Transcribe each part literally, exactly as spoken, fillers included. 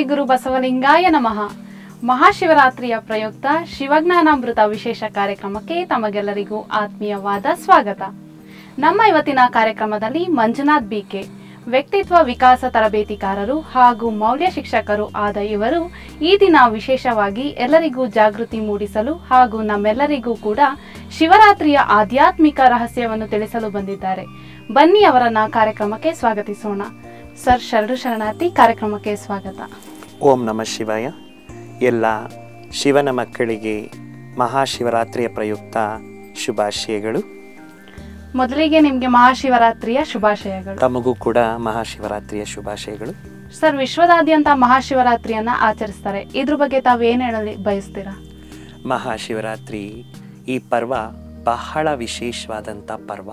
ಗುರು ಬಸವಲಿಂಗಾಯ ನಮಃ. ಮಹಾಶಿವರಾತ್ರಿಯ ಪ್ರಯುಕ್ತ ಶಿವಜ್ಞಾನಾಮೃತ ವಿಶೇಷ ಕಾರ್ಯಕ್ರಮಕ್ಕೆ ತಮಗೆಲ್ಲರಿಗೂ ಆತ್ಮೀಯವಾದ ಸ್ವಾಗತ. ನಮ್ಮ ಇವತ್ತಿನ ಕಾರ್ಯಕ್ರಮದಲ್ಲಿ ಮಂಜುನಾಥ್ ಬಿಕೆ ವ್ಯಕ್ತಿತ್ವ ವಿಕಾಸ ತರಬೇತಿಕಾರರು ಹಾಗೂ ಮೌಲ್ಯ ಶಿಕ್ಷಕರು ಆದ ಇವರು ಈ ದಿನ ವಿಶೇಷವಾಗಿ ಎಲ್ಲರಿಗೂ ಜಾಗೃತಿ ಮೂಡಿಸಲು ಹಾಗೂ ನಮ್ಮೆಲ್ಲರಿಗೂ ಕೂಡ ಶಿವರಾತ್ರಿಯ ಆಧ್ಯಾತ್ಮಿಕ ರಹಸ್ಯವನ್ನು ತಿಳಿಸಲು ಬಂದಿದ್ದಾರೆ. ಬನ್ನಿ ಅವರನ್ನ ಕಾರ್ಯಕ್ರಮಕ್ಕೆ ಸ್ವಾಗತಿಸೋಣ. ಸರ್, ಶರಣು ಶರಣಾರ್ಥಿ, ಕಾರ್ಯಕ್ರಮಕ್ಕೆ ಸ್ವಾಗತ. ಓಂ ನಮಃ ಶಿವಾಯ. ಎಲ್ಲ ಶಿವನ ಮಕ್ಕಳಿಗೆ ಮಹಾಶಿವರಾತ್ರಿಯ ಪ್ರಯುಕ್ತ ಶುಭಾಶಯಗಳು. ಮೊದಲಿಗೆ ನಿಮಗೆ ಮಹಾಶಿವರಾತ್ರಿಯ ಶುಭಾಶಯಗಳು. ತಮಗೂ ಕೂಡ ಮಹಾಶಿವರಾತ್ರಿಯ ಶುಭಾಶಯಗಳು. ಸರ್, ವಿಶ್ವದಾದ್ಯಂತ ಮಹಾಶಿವರಾತ್ರಿಯನ್ನ ಆಚರಿಸ್ತಾರೆ. ಇದ್ರ ಬಗ್ಗೆ ತಾವು ಏನು ಹೇಳಲಿ ಬಯಸ್ತೀರಾ? ಮಹಾಶಿವರಾತ್ರಿ ಈ ಪರ್ವ ಬಹಳ ವಿಶೇಷವಾದಂಥ ಪರ್ವ.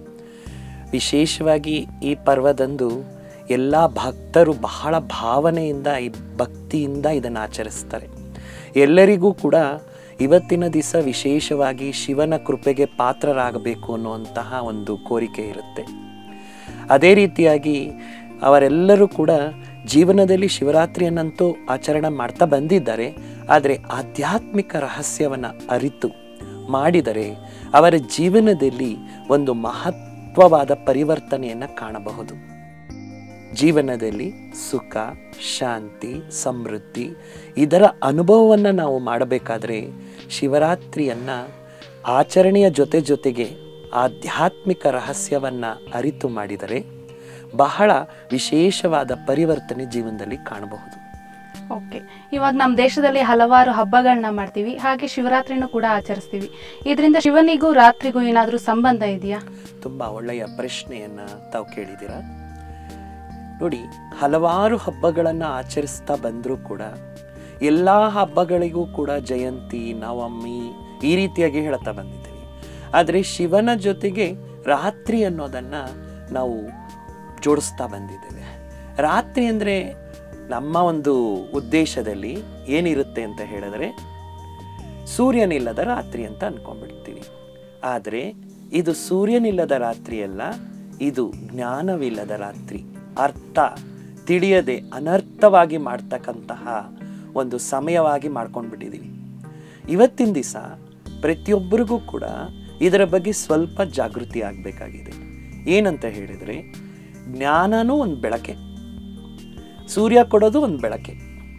ವಿಶೇಷವಾಗಿ ಈ ಪರ್ವದಂದು ಎಲ್ಲ ಭಕ್ತರು ಬಹಳ ಭಾವನೆಯಿಂದ ಈ ಭಕ್ತಿಯಿಂದ ಇದನ್ನು ಆಚರಿಸ್ತಾರೆ. ಎಲ್ಲರಿಗೂ ಕೂಡ ಇವತ್ತಿನ ದಿವಸ ವಿಶೇಷವಾಗಿ ಶಿವನ ಕೃಪೆಗೆ ಪಾತ್ರರಾಗಬೇಕು ಅನ್ನುವಂತಹ ಒಂದು ಕೋರಿಕೆ ಇರುತ್ತೆ. ಅದೇ ರೀತಿಯಾಗಿ ಅವರೆಲ್ಲರೂ ಕೂಡ ಜೀವನದಲ್ಲಿ ಶಿವರಾತ್ರಿಯನ್ನಂತೂ ಆಚರಣೆ ಮಾಡ್ತಾ ಬಂದಿದ್ದಾರೆ. ಆದರೆ ಆಧ್ಯಾತ್ಮಿಕ ರಹಸ್ಯವನ್ನು ಅರಿತು ಮಾಡಿದರೆ ಅವರ ಜೀವನದಲ್ಲಿ ಒಂದು ಮಹತ್ವವಾದ ಪರಿವರ್ತನೆಯನ್ನು ಕಾಣಬಹುದು. ಜೀವನದಲ್ಲಿ ಸುಖ, ಶಾಂತಿ, ಸಮೃದ್ಧಿ ಇದರ ಅನುಭವವನ್ನು ನಾವು ಮಾಡಬೇಕಾದ್ರೆ ಶಿವರಾತ್ರಿಯನ್ನು ಆಚರಣೆಯ ಜೊತೆ ಜೊತೆಗೆ ಆಧ್ಯಾತ್ಮಿಕ ರಹಸ್ಯವನ್ನು ಅರಿತು ಮಾಡಿದರೆ ಬಹಳ ವಿಶೇಷವಾದ ಪರಿವರ್ತನೆ ಜೀವನದಲ್ಲಿ ಕಾಣಬಹುದು. ಓಕೆ, ಇವಾಗ ನಮ್ಮ ದೇಶದಲ್ಲಿ ಹಲವಾರು ಹಬ್ಬಗಳನ್ನ ಮಾಡ್ತೀವಿ, ಹಾಗೆ ಶಿವರಾತ್ರಿನೂ ಕೂಡ ಆಚರಿಸ್ತೀವಿ. ಇದರಿಂದ ಶಿವನಿಗೂ ರಾತ್ರಿಗೂ ಏನಾದರೂ ಸಂಬಂಧ ಇದೆಯಾ? ತುಂಬ ಒಳ್ಳೆಯ ಪ್ರಶ್ನೆಯನ್ನು ತಾವು ಕೇಳಿದ್ದೀರಾ. ನೋಡಿ, ಹಲವಾರು ಹಬ್ಬಗಳನ್ನು ಆಚರಿಸ್ತಾ ಬಂದರೂ ಕೂಡ ಎಲ್ಲ ಹಬ್ಬಗಳಿಗೂ ಕೂಡ ಜಯಂತಿ, ನವಮಿ ಈ ರೀತಿಯಾಗಿ ಹೇಳ್ತಾ ಬಂದಿದ್ದೀವಿ. ಆದರೆ ಶಿವನ ಜೊತೆಗೆ ರಾತ್ರಿ ಅನ್ನೋದನ್ನು ನಾವು ಜೋಡಿಸ್ತಾ ಬಂದಿದ್ದೇವೆ. ರಾತ್ರಿ ಅಂದರೆ ನಮ್ಮ ಒಂದು ಉದ್ದೇಶದಲ್ಲಿ ಏನಿರುತ್ತೆ ಅಂತ ಹೇಳಿದ್ರೆ ಸೂರ್ಯನಿಲ್ಲದ ರಾತ್ರಿ ಅಂತ ಅಂದ್ಕೊಂಡ್ಬಿಡ್ತೀವಿ. ಆದರೆ ಇದು ಸೂರ್ಯನಿಲ್ಲದ ರಾತ್ರಿಯಲ್ಲ, ಇದು ಜ್ಞಾನವಿಲ್ಲದ ರಾತ್ರಿ. ಅರ್ಥ ತಿಳಿಯದೆ ಅನರ್ಥವಾಗಿ ಮಾಡ್ತಕ್ಕಂತಹ ಒಂದು ಸಮಯವಾಗಿ ಮಾಡ್ಕೊಂಡ್ಬಿಟ್ಟಿದ್ದೀವಿ. ಇವತ್ತಿನ ದಿವಸ ಪ್ರತಿಯೊಬ್ಬರಿಗೂ ಕೂಡ ಇದರ ಬಗ್ಗೆ ಸ್ವಲ್ಪ ಜಾಗೃತಿ ಆಗಬೇಕಾಗಿದೆ. ಏನಂತ ಹೇಳಿದರೆ, ಜ್ಞಾನನೂ ಒಂದು ಬೆಳಕೆ, ಸೂರ್ಯ ಕೊಡೋದು ಒಂದು ಬೆಳಕೆ.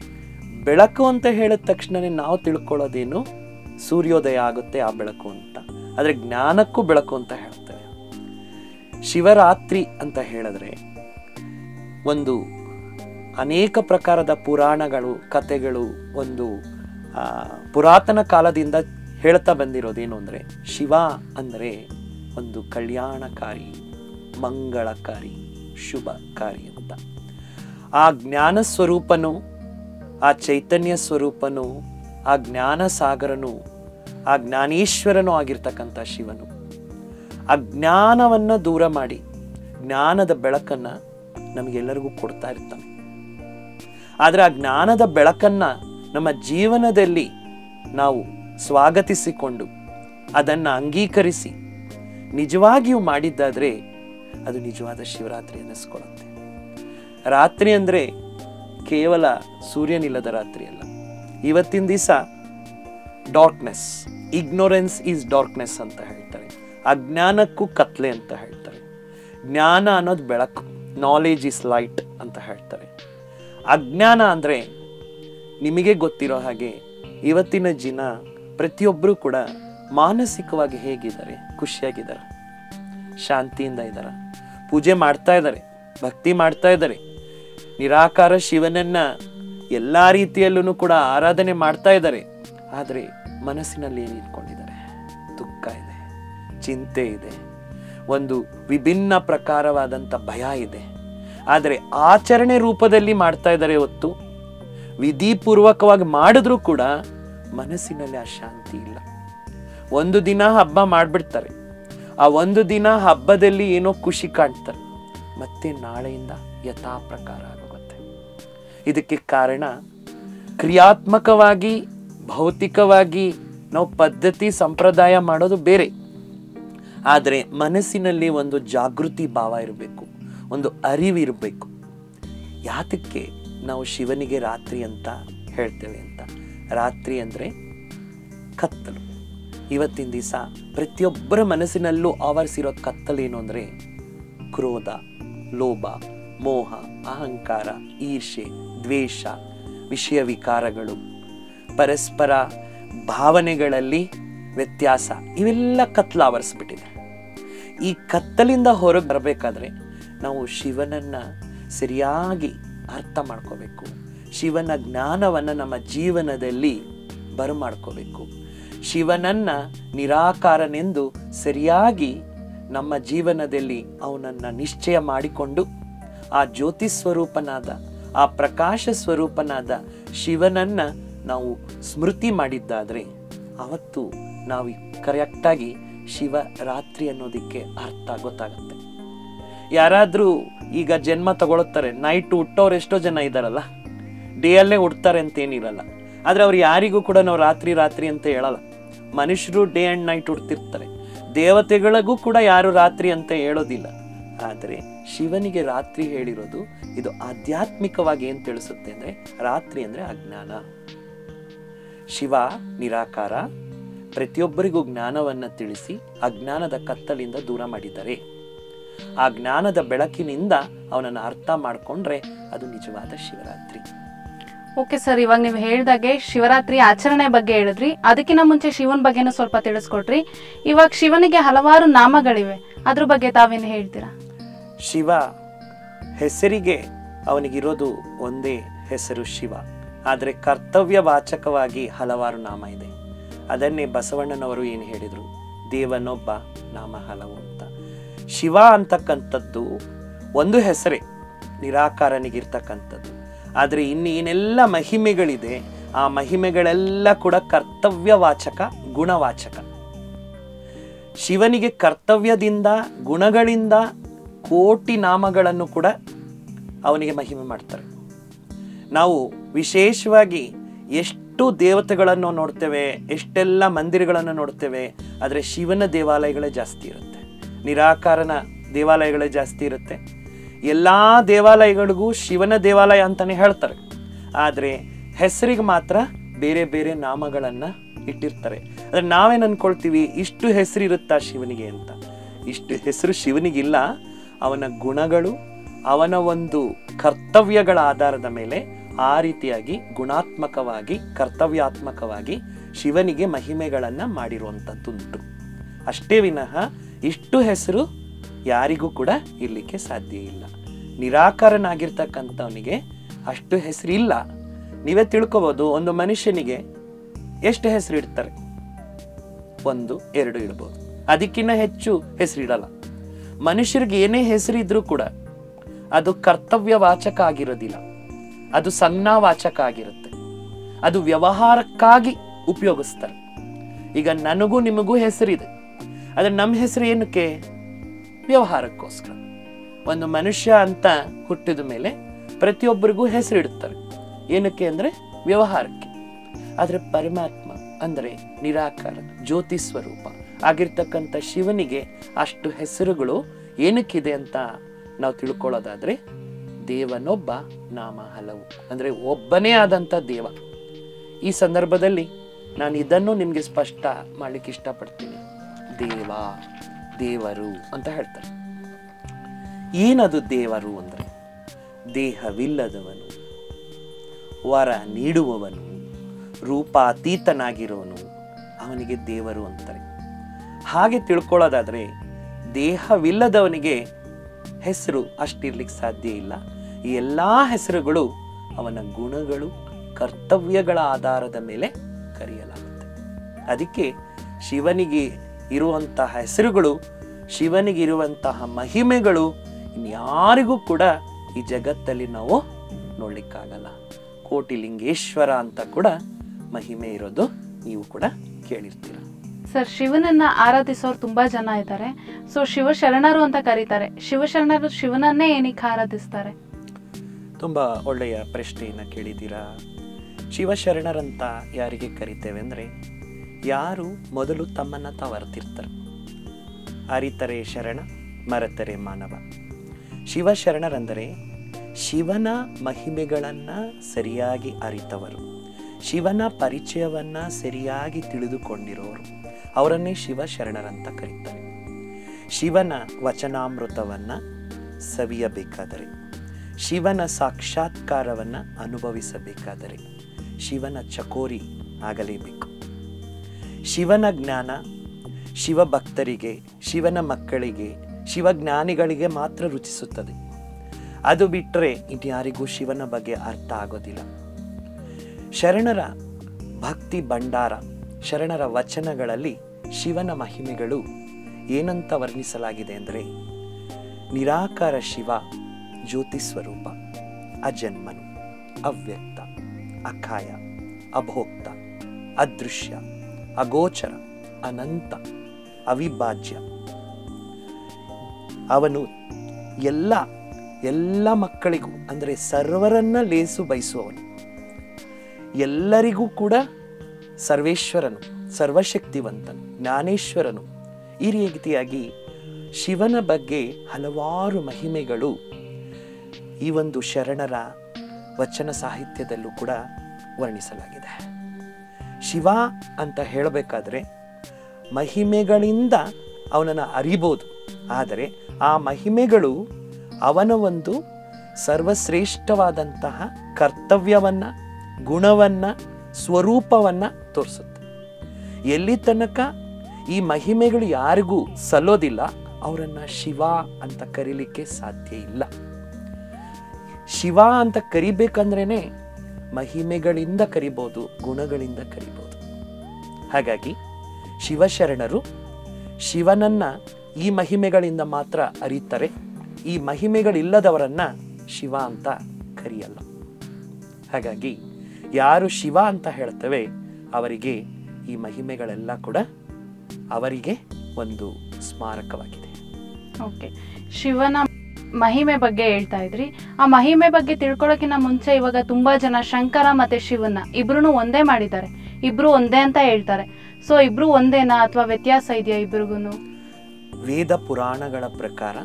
ಬೆಳಕು ಅಂತ ಹೇಳಿದ ತಕ್ಷಣವೇ ನಾವು ತಿಳ್ಕೊಳ್ಳೋದೇನು, ಸೂರ್ಯೋದಯ ಆಗುತ್ತೆ ಆ ಬೆಳಕು ಅಂತ. ಆದರೆ ಜ್ಞಾನಕ್ಕೂ ಬೆಳಕು ಅಂತ ಹೇಳ್ತಾರೆ. ಶಿವರಾತ್ರಿ ಅಂತ ಹೇಳಿದ್ರೆ ಒಂದು ಅನೇಕ ಪ್ರಕಾರದ ಪುರಾಣಗಳು, ಕಥೆಗಳು, ಒಂದು ಪುರಾತನ ಕಾಲದಿಂದ ಹೇಳ್ತಾ ಬಂದಿರೋದೇನು ಅಂದರೆ, ಶಿವ ಅಂದರೆ ಒಂದು ಕಲ್ಯಾಣಕಾರಿ, ಮಂಗಳಕಾರಿ, ಶುಭಕಾರಿ ಅಂತ. ಆ ಜ್ಞಾನ ಸ್ವರೂಪನು, ಆ ಚೈತನ್ಯ ಸ್ವರೂಪನು, ಆ ಜ್ಞಾನ ಸಾಗರನು, ಆ ಜ್ಞಾನೇಶ್ವರನೂ ಆಗಿರ್ತಕ್ಕಂಥ ಶಿವನು ಅಜ್ಞಾನವನ್ನು ದೂರ ಮಾಡಿ ಜ್ಞಾನದ ಬೆಳಕನ್ನು ನಮಗೆಲ್ಲರಿಗೂ ಕೊಡ್ತಾ ಇರ್ತಾನೆ. ಆದರೆ ಆ ಜ್ಞಾನದ ಬೆಳಕನ್ನು ನಮ್ಮ ಜೀವನದಲ್ಲಿ ನಾವು ಸ್ವಾಗತಿಸಿಕೊಂಡು ಅದನ್ನು ಅಂಗೀಕರಿಸಿ ನಿಜವಾಗಿಯೂ ಮಾಡಿದ್ದಾದರೆ ಅದು ನಿಜವಾದ ಶಿವರಾತ್ರಿ ಅನ್ನಿಸ್ಕೊಳ್ಳುತ್ತೆ. ರಾತ್ರಿ ಅಂದರೆ ಕೇವಲ ಸೂರ್ಯನಿಲ್ಲದ ರಾತ್ರಿ ಅಲ್ಲ. ಇವತ್ತಿನ ದಿವಸ ಡಾರ್ಕ್ನೆಸ್, ಇಗ್ನೋರೆನ್ಸ್ ಈಸ್ ಡಾರ್ಕ್ನೆಸ್ ಅಂತ ಹೇಳ್ತಾರೆ. ಅಜ್ಞಾನಕ್ಕೂ ಕತ್ಲೆ ಅಂತ ಹೇಳ್ತಾರೆ. ಜ್ಞಾನ ಅನ್ನೋದು ಬೆಳಕು, ನಾಲೆಜ್ ಇಸ್ ಲೈಟ್ ಅಂತ ಹೇಳ್ತಾರೆ. ಅಜ್ಞಾನ ಅಂದರೆ ನಿಮಗೆ ಗೊತ್ತಿರೋ ಹಾಗೆ ಇವತ್ತಿನ ದಿನ ಪ್ರತಿಯೊಬ್ಬರೂ ಕೂಡ ಮಾನಸಿಕವಾಗಿ ಹೇಗಿದ್ದಾರೆ, ಖುಷಿಯಾಗಿದ್ದಾರೆ, ಶಾಂತಿಯಿಂದ ಇದ್ದಾರೆ, ಪೂಜೆ ಮಾಡ್ತಾ ಇದ್ದಾರೆ, ಭಕ್ತಿ ಮಾಡ್ತಾ ಇದ್ದಾರೆ, ನಿರಾಕಾರ ಶಿವನನ್ನ ಎಲ್ಲ ರೀತಿಯಲ್ಲೂ ಕೂಡ ಆರಾಧನೆ ಮಾಡ್ತಾ ಇದ್ದಾರೆ. ಆದರೆ ಮನಸ್ಸಿನಲ್ಲಿ ಏನು ಇಟ್ಕೊಂಡಿದ್ದಾರೆ? ದುಃಖ ಇದೆ, ಚಿಂತೆ ಇದೆ, ಒಂದು ವಿಭಿನ್ನ ಪ್ರಕಾರವಾದಂಥ ಭಯ ಇದೆ. ಆದರೆ ಆಚರಣೆ ರೂಪದಲ್ಲಿ ಮಾಡ್ತಾ ಇದ್ದಾರೆ ಹೊತ್ತು ವಿಧಿಪೂರ್ವಕವಾಗಿ ಮಾಡಿದ್ರೂ ಕೂಡ ಮನಸ್ಸಿನಲ್ಲಿ ಆ ಶಾಂತಿ ಇಲ್ಲ. ಒಂದು ದಿನ ಹಬ್ಬ ಮಾಡಿಬಿಡ್ತಾರೆ, ಆ ಒಂದು ದಿನ ಹಬ್ಬದಲ್ಲಿ ಏನೋ ಖುಷಿ ಕಾಣ್ತಾರೆ, ಮತ್ತೆ ನಾಳೆಯಿಂದ ಯಥಾ ಪ್ರಕಾರ ಆಗೋಗುತ್ತೆ. ಇದಕ್ಕೆ ಕಾರಣ ಕ್ರಿಯಾತ್ಮಕವಾಗಿ ಭೌತಿಕವಾಗಿ ನಾವು ಪದ್ಧತಿ ಸಂಪ್ರದಾಯ ಮಾಡೋದು ಬೇರೆ. ಆದರೆ ಮನಸ್ಸಿನಲ್ಲಿ ಒಂದು ಜಾಗೃತಿ ಭಾವ ಇರಬೇಕು, ಒಂದು ಅರಿವಿರಬೇಕು. ಯಾತಕ್ಕೆ ನಾವು ಶಿವನಿಗೆ ರಾತ್ರಿ ಅಂತ ಹೇಳ್ತೇವೆ ಅಂತ. ರಾತ್ರಿ ಅಂದರೆ ಕತ್ತಲು. ಇವತ್ತಿನ ದಿವಸ ಪ್ರತಿಯೊಬ್ಬರ ಮನಸ್ಸಿನಲ್ಲೂ ಆವರಿಸಿರೋ ಕತ್ತಲೇನು ಅಂದರೆ ಕ್ರೋಧ, ಲೋಭ, ಮೋಹ, ಅಹಂಕಾರ, ಈರ್ಷೆ, ದ್ವೇಷ, ವಿಷಯ ವಿಕಾರಗಳು, ಪರಸ್ಪರ ಭಾವನೆಗಳಲ್ಲಿ ವ್ಯತ್ಯಾಸ, ಇವೆಲ್ಲ ಕತ್ತಲು ಆವರಿಸ್ಬಿಟ್ಟಿದೆ. ಈ ಕತ್ತಲಿಂದ ಹೊರಗೆ ಬರಬೇಕಾದ್ರೆ ನಾವು ಶಿವನನ್ನು ಸರಿಯಾಗಿ ಅರ್ಥ ಮಾಡ್ಕೋಬೇಕು. ಶಿವನ ಜ್ಞಾನವನ್ನು ನಮ್ಮ ಜೀವನದಲ್ಲಿ ಬರಮಾಡ್ಕೋಬೇಕು. ಶಿವನನ್ನು ನಿರಾಕಾರನೆಂದು ಸರಿಯಾಗಿ ನಮ್ಮ ಜೀವನದಲ್ಲಿ ಅವನನ್ನು ನಿಶ್ಚಯ ಮಾಡಿಕೊಂಡು ಆ ಜ್ಯೋತಿ ಸ್ವರೂಪನಾದ, ಆ ಪ್ರಕಾಶ ಸ್ವರೂಪನಾದ ಶಿವನನ್ನು ನಾವು ಸ್ಮೃತಿ ಮಾಡಿದ್ದಾದರೆ ಅವತ್ತು ನಾವು ಕರೆಕ್ಟಾಗಿ ಶಿವ ರಾತ್ರಿ ಅನ್ನೋದಕ್ಕೆ ಅರ್ಥ ಗೊತ್ತಾಗುತ್ತೆ. ಯಾರಾದರೂ ಈಗ ಜನ್ಮ ತಗೊಳ್ತಾರೆ, ನೈಟ್ ಹುಟ್ಟೋರು ಎಷ್ಟೋ ಜನ ಇದ್ದಾರಲ್ಲ, ಡೇ ಅಲ್ಲೇ ಹುಡ್ತಾರೆ ಅಂತೇನಿರಲ್ಲ. ಆದರೆ ಅವ್ರು ಯಾರಿಗೂ ಕೂಡ ನಾವು ರಾತ್ರಿ ರಾತ್ರಿ ಅಂತ ಹೇಳಲ್ಲ. ಮನುಷ್ಯರು ಡೇ ಆ್ಯಂಡ್ ನೈಟ್ ಹುಡ್ತಿರ್ತಾರೆ, ದೇವತೆಗಳಿಗೂ ಕೂಡ ಯಾರು ರಾತ್ರಿ ಅಂತ ಹೇಳೋದಿಲ್ಲ. ಆದರೆ ಶಿವನಿಗೆ ರಾತ್ರಿ ಹೇಳಿರೋದು ಇದು ಆಧ್ಯಾತ್ಮಿಕವಾಗಿ ಏನು ತಿಳಿಸುತ್ತೆ ಅಂದರೆ, ರಾತ್ರಿ ಅಂದರೆ ಅಜ್ಞಾನ. ಶಿವ ನಿರಾಕಾರ, ಪ್ರತಿಯೊಬ್ಬರಿಗೂ ಜ್ಞಾನವನ್ನು ತಿಳಿಸಿ ಅಜ್ಞಾನದ ಕತ್ತಲಿಂದ ದೂರ ಮಾಡಿದ್ದಾರೆ. ಆ ಜ್ಞಾನದ ಬೆಳಕಿನಿಂದ ಅವನನ್ನು ಅರ್ಥ ಮಾಡಿಕೊಂಡ್ರೆ ಅದು ನಿಜವಾದ ಶಿವರಾತ್ರಿ. ಓಕೆ ಸರ್, ಇವಾಗ ನೀವು ಹೇಳಿದಾಗೆ ಶಿವರಾತ್ರಿ ಆಚರಣೆ ಬಗ್ಗೆ ಹೇಳಿದ್ರಿ. ಅದಕ್ಕಿಂತ ಮುಂಚೆ ಶಿವನ ಬಗ್ಗೆನೂ ಸ್ವಲ್ಪ ತಿಳಿಸ್ಕೊಟ್ರಿ. ಇವಾಗ ಶಿವನಿಗೆ ಹಲವಾರು ನಾಮಗಳಿವೆ, ಅದ್ರ ಬಗ್ಗೆ ತಾವೇನು ಹೇಳ್ತೀರಾ? ಶಿವ ಹೆಸರಿಗೆ ಅವನಿಗಿರೋದು ಒಂದೇ ಹೆಸರು ಶಿವ, ಆದರೆ ಕರ್ತವ್ಯ ವಾಚಕವಾಗಿ ಹಲವಾರು ನಾಮ ಇದೆ. ಅದನ್ನೇ ಬಸವಣ್ಣನವರು ಏನು ಹೇಳಿದರು, ದೇವನೊಬ್ಬ ನಾಮ ಹಲವು ಅಂತ. ಶಿವ ಅಂತಕ್ಕಂಥದ್ದು ಒಂದು ಹೆಸರೇ, ನಿರಾಕಾರನಿಗಿರ್ತಕ್ಕಂಥದ್ದು. ಆದರೆ ಇನ್ನೇನೆಲ್ಲ ಮಹಿಮೆಗಳಿದೆ, ಆ ಮಹಿಮೆಗಳೆಲ್ಲ ಕೂಡ ಕರ್ತವ್ಯವಾಚಕ, ಗುಣವಾಚಕ. ಶಿವನಿಗೆ ಕರ್ತವ್ಯದಿಂದ, ಗುಣಗಳಿಂದ ಕೋಟಿ ನಾಮಗಳನ್ನು ಕೂಡ ಅವನಿಗೆ ಮಹಿಮೆ ಮಾಡ್ತಾರೆ. ನಾವು ವಿಶೇಷವಾಗಿ ಎಷ್ಟು ದೇವತೆಗಳನ್ನು ನೋಡ್ತೇವೆ, ಎಷ್ಟೆಲ್ಲ ಮಂದಿರಗಳನ್ನು ನೋಡ್ತೇವೆ, ಆದರೆ ಶಿವನ ದೇವಾಲಯಗಳೇ ಜಾಸ್ತಿ ಇರುತ್ತೆ, ನಿರಾಕಾರನ ದೇವಾಲಯಗಳೇ ಜಾಸ್ತಿ ಇರುತ್ತೆ. ಎಲ್ಲ ದೇವಾಲಯಗಳಿಗೂ ಶಿವನ ದೇವಾಲಯ ಅಂತಲೇ ಹೇಳ್ತಾರೆ, ಆದರೆ ಹೆಸರಿಗೆ ಮಾತ್ರ ಬೇರೆ ಬೇರೆ ನಾಮಗಳನ್ನು ಇಟ್ಟಿರ್ತಾರೆ. ಆದರೆ ನಾವೇನು ಅಂದ್ಕೊಳ್ತೀವಿ, ಇಷ್ಟು ಹೆಸರಿರುತ್ತಾ ಶಿವನಿಗೆ ಅಂತ. ಇಷ್ಟು ಹೆಸರು ಶಿವನಿಗಿಲ್ಲ. ಅವನ ಗುಣಗಳು, ಅವನ ಒಂದು ಕರ್ತವ್ಯಗಳ ಆಧಾರದ ಮೇಲೆ ಆ ರೀತಿಯಾಗಿ ಗುಣಾತ್ಮಕವಾಗಿ, ಕರ್ತವ್ಯಾತ್ಮಕವಾಗಿ ಶಿವನಿಗೆ ಮಹಿಮೆಗಳನ್ನು ಮಾಡಿರುವಂಥದ್ದುಂಟು. ಅಷ್ಟೇ ವಿನಃ ಇಷ್ಟು ಹೆಸರು ಯಾರಿಗೂ ಕೂಡ ಇರಲಿಕ್ಕೆ ಸಾಧ್ಯ ಇಲ್ಲ. ನಿರಾಕಾರನಾಗಿರ್ತಕ್ಕಂಥವನಿಗೆ ಅಷ್ಟು ಹೆಸರಿಲ್ಲ. ನೀವೇ ತಿಳ್ಕೊಬೋದು, ಒಂದು ಮನುಷ್ಯನಿಗೆ ಎಷ್ಟು ಹೆಸರು ಇಡ್ತಾರೆ? ಒಂದು ಎರಡು ಇಡ್ಬೋದು, ಅದಕ್ಕಿಂತ ಹೆಚ್ಚು ಹೆಸರಿಡಲ್ಲ. ಮನುಷ್ಯರಿಗೆ ಏನೇ ಹೆಸರಿದ್ರೂ ಕೂಡ ಅದು ಕರ್ತವ್ಯವಾಚಕ ಆಗಿರೋದಿಲ್ಲ, ಅದು ಸಂಜ್ಞಾವಾಚಕ ಆಗಿರುತ್ತೆ, ಅದು ವ್ಯವಹಾರಕ್ಕಾಗಿ ಉಪಯೋಗಿಸ್ತಾರೆ. ಈಗ ನನಗೂ ನಿಮಗೂ ಹೆಸರಿದೆ, ಆದರೆ ನಮ್ಮ ಹೆಸರು ಏನಕ್ಕೆ? ವ್ಯವಹಾರಕ್ಕೋಸ್ಕರ. ಒಂದು ಮನುಷ್ಯ ಅಂತ ಹುಟ್ಟಿದ ಮೇಲೆ ಪ್ರತಿಯೊಬ್ಬರಿಗೂ ಹೆಸರಿಡುತ್ತಾರೆ, ಏನಕ್ಕೆ ಅಂದರೆ ವ್ಯವಹಾರಕ್ಕೆ. ಆದರೆ ಪರಮಾತ್ಮ ಅಂದರೆ ನಿರಾಕಾರ, ಜ್ಯೋತಿ ಸ್ವರೂಪ ಆಗಿರ್ತಕ್ಕಂಥ ಶಿವನಿಗೆ ಅಷ್ಟು ಹೆಸರುಗಳು ಏನಕ್ಕಿದೆ ಅಂತ ನಾವು ತಿಳ್ಕೊಳ್ಳೋದಾದ್ರೆ, ದೇವನೊಬ್ಬ ನಾಮ ಹಲವು, ಅಂದರೆ ಒಬ್ಬನೇ ಆದಂಥ ದೇವ. ಈ ಸಂದರ್ಭದಲ್ಲಿ ನಾನು ಇದನ್ನು ನಿಮಗೆ ಸ್ಪಷ್ಟ ಮಾಡಲಿಕ್ಕೆ ಇಷ್ಟಪಡ್ತೀನಿ. ದೇವ, ದೇವರು ಅಂತ ಹೇಳ್ತಾರೆ. ಏನದು ದೇವರು ಅಂದರೆ? ದೇಹವಿಲ್ಲದವನು, ವರ ನೀಡುವವನು, ರೂಪಾತೀತನಾಗಿರುವವನು, ಅವನಿಗೆ ದೇವರು ಅಂತಾರೆ. ಹಾಗೆ ತಿಳ್ಕೊಳ್ಳೋದಾದರೆ, ದೇಹವಿಲ್ಲದವನಿಗೆ ಹೆಸರು ಅಷ್ಟಿರ್ಲಿಕ್ಕೆ ಸಾಧ್ಯ ಇಲ್ಲ. ಈ ಎಲ್ಲ ಹೆಸರುಗಳು ಅವನ ಗುಣಗಳು, ಕರ್ತವ್ಯಗಳ ಆಧಾರದ ಮೇಲೆ ಕರೆಯಲಾಗುತ್ತೆ. ಅದಕ್ಕೆ ಶಿವನಿಗೆ ಇರುವಂತಹ ಹೆಸರುಗಳು, ಶಿವನಿಗಿರುವಂತಹ ಮಹಿಮೆಗಳು ಇನ್ಯಾರಿಗೂ ಕೂಡ ಈ ಜಗತ್ತಲ್ಲಿ ನಾವು ನೋಡ್ಲಿಕ್ಕಾಗಲ್ಲ. ಕೋಟಿ ಲಿಂಗೇಶ್ವರ ಅಂತ ಕೂಡ ಮಹಿಮೆ ಇರೋದು ನೀವು ಕೂಡ ಕೇಳಿರ್ತೀರ. ಸರ್, ಶಿವನನ್ನ ಆರಾಧಿಸೋರು ತುಂಬಾ ಜನ ಇದ್ದಾರೆ. ಸೊ ಶಿವಶರಣರು ಅಂತ ಕರೀತಾರೆ. ಶಿವಶರಣರು ಶಿವನನ್ನೇ ಏನಕ್ಕೆ ಆರಾಧಿಸ್ತಾರೆ? ತುಂಬಾ ಒಳ್ಳೆಯ ಪ್ರಶ್ನೆಯನ್ನು ಕೇಳಿದ್ದೀರಾ. ಶಿವಶರಣರಂತ ಯಾರಿಗೆ ಕರಿತೇವೆ ಅಂದರೆ, ಯಾರು ಮೊದಲು ತಮ್ಮನ್ನು ತಾವು ಅರಿತಿರ್ತಾರೆ. ಅರಿತರೆ ಶರಣ, ಮರೆತರೆ ಮಾನವ. ಶಿವಶರಣರೆಂದರೆ ಶಿವನ ಮಹಿಮೆಗಳನ್ನು ಸರಿಯಾಗಿ ಅರಿತವರು, ಶಿವನ ಪರಿಚಯವನ್ನು ಸರಿಯಾಗಿ ತಿಳಿದುಕೊಂಡಿರೋರು ಅವರನ್ನೇ ಶಿವ ಶರಣರಂತ ಕರೀತಾರೆ. ಶಿವನ ವಚನಾಮೃತವನ್ನು ಸವಿಯಬೇಕಾದರೆ, ಶಿವನ ಸಾಕ್ಷಾತ್ಕಾರವನ್ನು ಅನುಭವಿಸಬೇಕಾದರೆ ಶಿವನ ಚಕೋರಿ ಆಗಲೇಬೇಕು. ಶಿವನ ಜ್ಞಾನ ಶಿವಭಕ್ತರಿಗೆ, ಶಿವನ ಮಕ್ಕಳಿಗೆ, ಶಿವಜ್ಞಾನಿಗಳಿಗೆ ಮಾತ್ರ ರುಚಿಸುತ್ತದೆ. ಅದು ಬಿಟ್ಟರೆ ಇನ್ಯಾರಿಗೂ ಶಿವನ ಬಗ್ಗೆ ಅರ್ಥ ಆಗೋದಿಲ್ಲ. ಶರಣರ ಭಕ್ತಿ ಭಂಡಾರ, ಶರಣರ ವಚನಗಳಲ್ಲಿ ಶಿವನ ಮಹಿಮೆಗಳು ಏನಂತ ವರ್ಣಿಸಲಾಗಿದೆ ಅಂದರೆ, ನಿರಾಕಾರ ಶಿವ ಜ್ಯೋತಿ ಸ್ವರೂಪ, ಅಜನ್ಮನು, ಅವ್ಯಕ್ತ, ಅಖಾಯ, ಅಭೋಕ್ತ, ಅದೃಶ್ಯ, ಅಗೋಚರ, ಅನಂತ, ಅವಿಭಾಜ್ಯ. ಅವನು ಎಲ್ಲ ಎಲ್ಲ ಮಕ್ಕಳಿಗೂ ಅಂದರೆ ಸರ್ವರನ್ನ ಲೇಸು ಬಯಸುವವನು, ಎಲ್ಲರಿಗೂ ಕೂಡ ಸರ್ವೇಶ್ವರನು, ಸರ್ವಶಕ್ತಿವಂತನು, ಜ್ಞಾನೇಶ್ವರನು. ಈ ರೀತಿಯಾಗಿ ಶಿವನ ಬಗ್ಗೆ ಹಲವಾರು ಮಹಿಮೆಗಳು ಈ ಒಂದು ಶರಣರ ವಚನ ಸಾಹಿತ್ಯದಲ್ಲೂ ಕೂಡ ವರ್ಣಿಸಲಾಗಿದೆ. ಶಿವ ಅಂತ ಹೇಳಬೇಕಾದ್ರೆ ಮಹಿಮೆಗಳಿಂದ ಅವನನ್ನು ಅರಿಬೋದು, ಆದರೆ ಆ ಮಹಿಮೆಗಳು ಅವನ ಒಂದು ಸರ್ವಶ್ರೇಷ್ಠವಾದಂತಹ ಕರ್ತವ್ಯವನ್ನು, ಗುಣವನ್ನು, ಸ್ವರೂಪವನ್ನು ತೋರಿಸುತ್ತೆ. ಎಲ್ಲಿ ತನಕ ಈ ಮಹಿಮೆಗಳು ಯಾರಿಗೂ ಸಲ್ಲೋದಿಲ್ಲ ಅವರನ್ನು ಶಿವ ಅಂತ ಕರೀಲಿಕ್ಕೆ ಸಾಧ್ಯ ಇಲ್ಲ. ಶಿವ ಅಂತ ಕರಿಬೇಕಂದ್ರೇನೆ ಮಹಿಮೆಗಳಿಂದ ಕರಿಬೋದು, ಗುಣಗಳಿಂದ ಕರಿಬೋದು. ಹಾಗಾಗಿ ಶಿವಶರಣರು ಶಿವನನ್ನ ಈ ಮಹಿಮೆಗಳಿಂದ ಮಾತ್ರ ಅರಿತಾರೆ. ಈ ಮಹಿಮೆಗಳಿಲ್ಲದವರನ್ನ ಶಿವ ಅಂತ ಕರೆಯಲ್ಲ. ಹಾಗಾಗಿ ಯಾರು ಶಿವ ಅಂತ ಹೇಳ್ತೇವೆ ಅವರಿಗೆ ಈ ಮಹಿಮೆಗಳೆಲ್ಲ ಕೂಡ ಅವರಿಗೆ ಒಂದು ಸ್ಮಾರಕವಾಗಿದೆ. ಓಕೆ, ಶಿವನ ಮಹಿಮೆ ಬಗ್ಗೆ ಹೇಳ್ತಾ ಇದ್ರಿ. ಆ ಮಹಿಮೆ ಬಗ್ಗೆ ತಿಳ್ಕೊಳ್ಳೋಕ್ಕಿಂತ ಮುಂಚೆ ಇವಾಗ ತುಂಬಾ ಜನ ಶಂಕರ ಮತ್ತೆ ಶಿವನ ಇಬ್ರು ಒಂದೇ ಮಾಡಿದ್ದಾರೆ, ಇಬ್ರು ಒಂದೇ ಅಂತ ಹೇಳ್ತಾರೆ. ಸೊ ಇಬ್ರು ಒಂದೇನಾ ಅಥವಾ ವ್ಯತ್ಯಾಸ ಇದೆಯಾ ಇಬ್ರಿಗೂ? ವೇದ ಪುರಾಣಗಳ ಪ್ರಕಾರ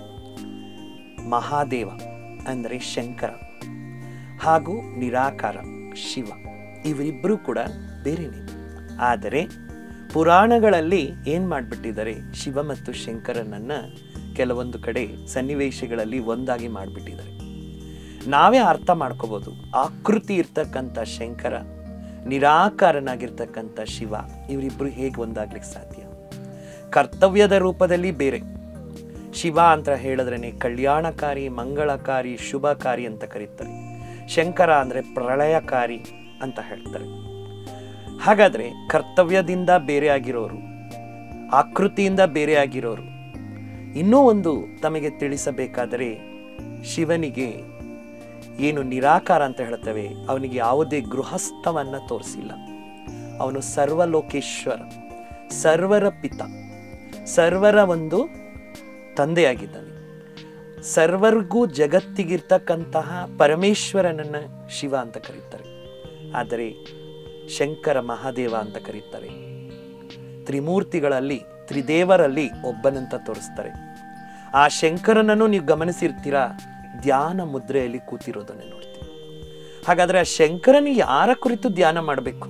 ಮಹಾದೇವ ಅಂದರೆ ಶಂಕರ ಹಾಗೂ ನಿರಾಕಾರ ಶಿವ ಇವರಿಬ್ಬರು ಕೂಡ ಬೇರೆನೇ. ಆದರೆ ಪುರಾಣಗಳಲ್ಲಿ ಏನು ಮಾಡಿಬಿಟ್ಟಿದ್ದಾರೆ, ಶಿವ ಮತ್ತು ಶಂಕರನನ್ನ ಕೆಲವೊಂದು ಕಡೆ ಸನ್ನಿವೇಶಗಳಲ್ಲಿ ಒಂದಾಗಿ ಮಾಡಿಬಿಟ್ಟಿದ್ದಾರೆ. ನಾವೇ ಅರ್ಥ ಮಾಡ್ಕೋಬೋದು, ಆಕೃತಿ ಇರ್ತಕ್ಕಂಥ ಶಂಕರ, ನಿರಾಕಾರನಾಗಿರ್ತಕ್ಕಂಥ ಶಿವ ಇವರಿಬ್ಬರು ಹೇಗೆ ಒಂದಾಗ್ಲಿಕ್ಕೆ ಸಾಧ್ಯ? ಕರ್ತವ್ಯದ ರೂಪದಲ್ಲಿ ಬೇರೆ. ಶಿವ ಅಂತ ಹೇಳಿದ್ರೇನೆ ಕಲ್ಯಾಣಕಾರಿ, ಮಂಗಳಕಾರಿ, ಶುಭಕಾರಿ ಅಂತ ಕರೀತಾರೆ. ಶಂಕರ ಅಂದರೆ ಪ್ರಳಯಕಾರಿ ಅಂತ ಹೇಳ್ತಾರೆ. ಹಾಗಾದ್ರೆ ಕರ್ತವ್ಯದಿಂದ ಬೇರೆ ಆಗಿರೋರು, ಆಕೃತಿಯಿಂದ ಬೇರೆ ಆಗಿರೋರು. ಇನ್ನೂ ಒಂದು ತಮಗೆ ತಿಳಿಸಬೇಕಾದರೆ, ಶಿವನಿಗೆ ಏನು ನಿರಾಕಾರ ಅಂತ ಹೇಳ್ತೇವೆ, ಅವನಿಗೆ ಯಾವುದೇ ಗೃಹಸ್ಥವನ್ನ ತೋರಿಸಿಲ್ಲ. ಅವನು ಸರ್ವಲೋಕೇಶ್ವರ, ಸರ್ವರ ಪಿತ, ಸರ್ವರ ಒಂದು ತಂದೆಯಾಗಿದ್ದಾನೆ. ಸರ್ವರಿಗೂ ಜಗತ್ತಿಗಿರ್ತಕ್ಕಂತಹ ಪರಮೇಶ್ವರನನ್ನ ಶಿವ ಅಂತ ಕರೀತಾರೆ. ಆದರೆ ಶಂಕರ ಮಹಾದೇವ ಅಂತ ಕರೀತಾರೆ. ತ್ರಿಮೂರ್ತಿಗಳಲ್ಲಿ, ತ್ರಿದೇವರಲ್ಲಿ ಒಬ್ಬನಂತ ತೋರಿಸ್ತಾರೆ. ಆ ಶಂಕರನನ್ನು ನೀವು ಗಮನಿಸಿರ್ತೀರಾ, ಧ್ಯಾನ ಮುದ್ರೆಯಲ್ಲಿ ಕೂತಿರೋದನ್ನೇ ನೋಡ್ತೀವಿ. ಹಾಗಾದ್ರೆ ಆ ಶಂಕರನು ಯಾರ ಕುರಿತು ಧ್ಯಾನ ಮಾಡಬೇಕು?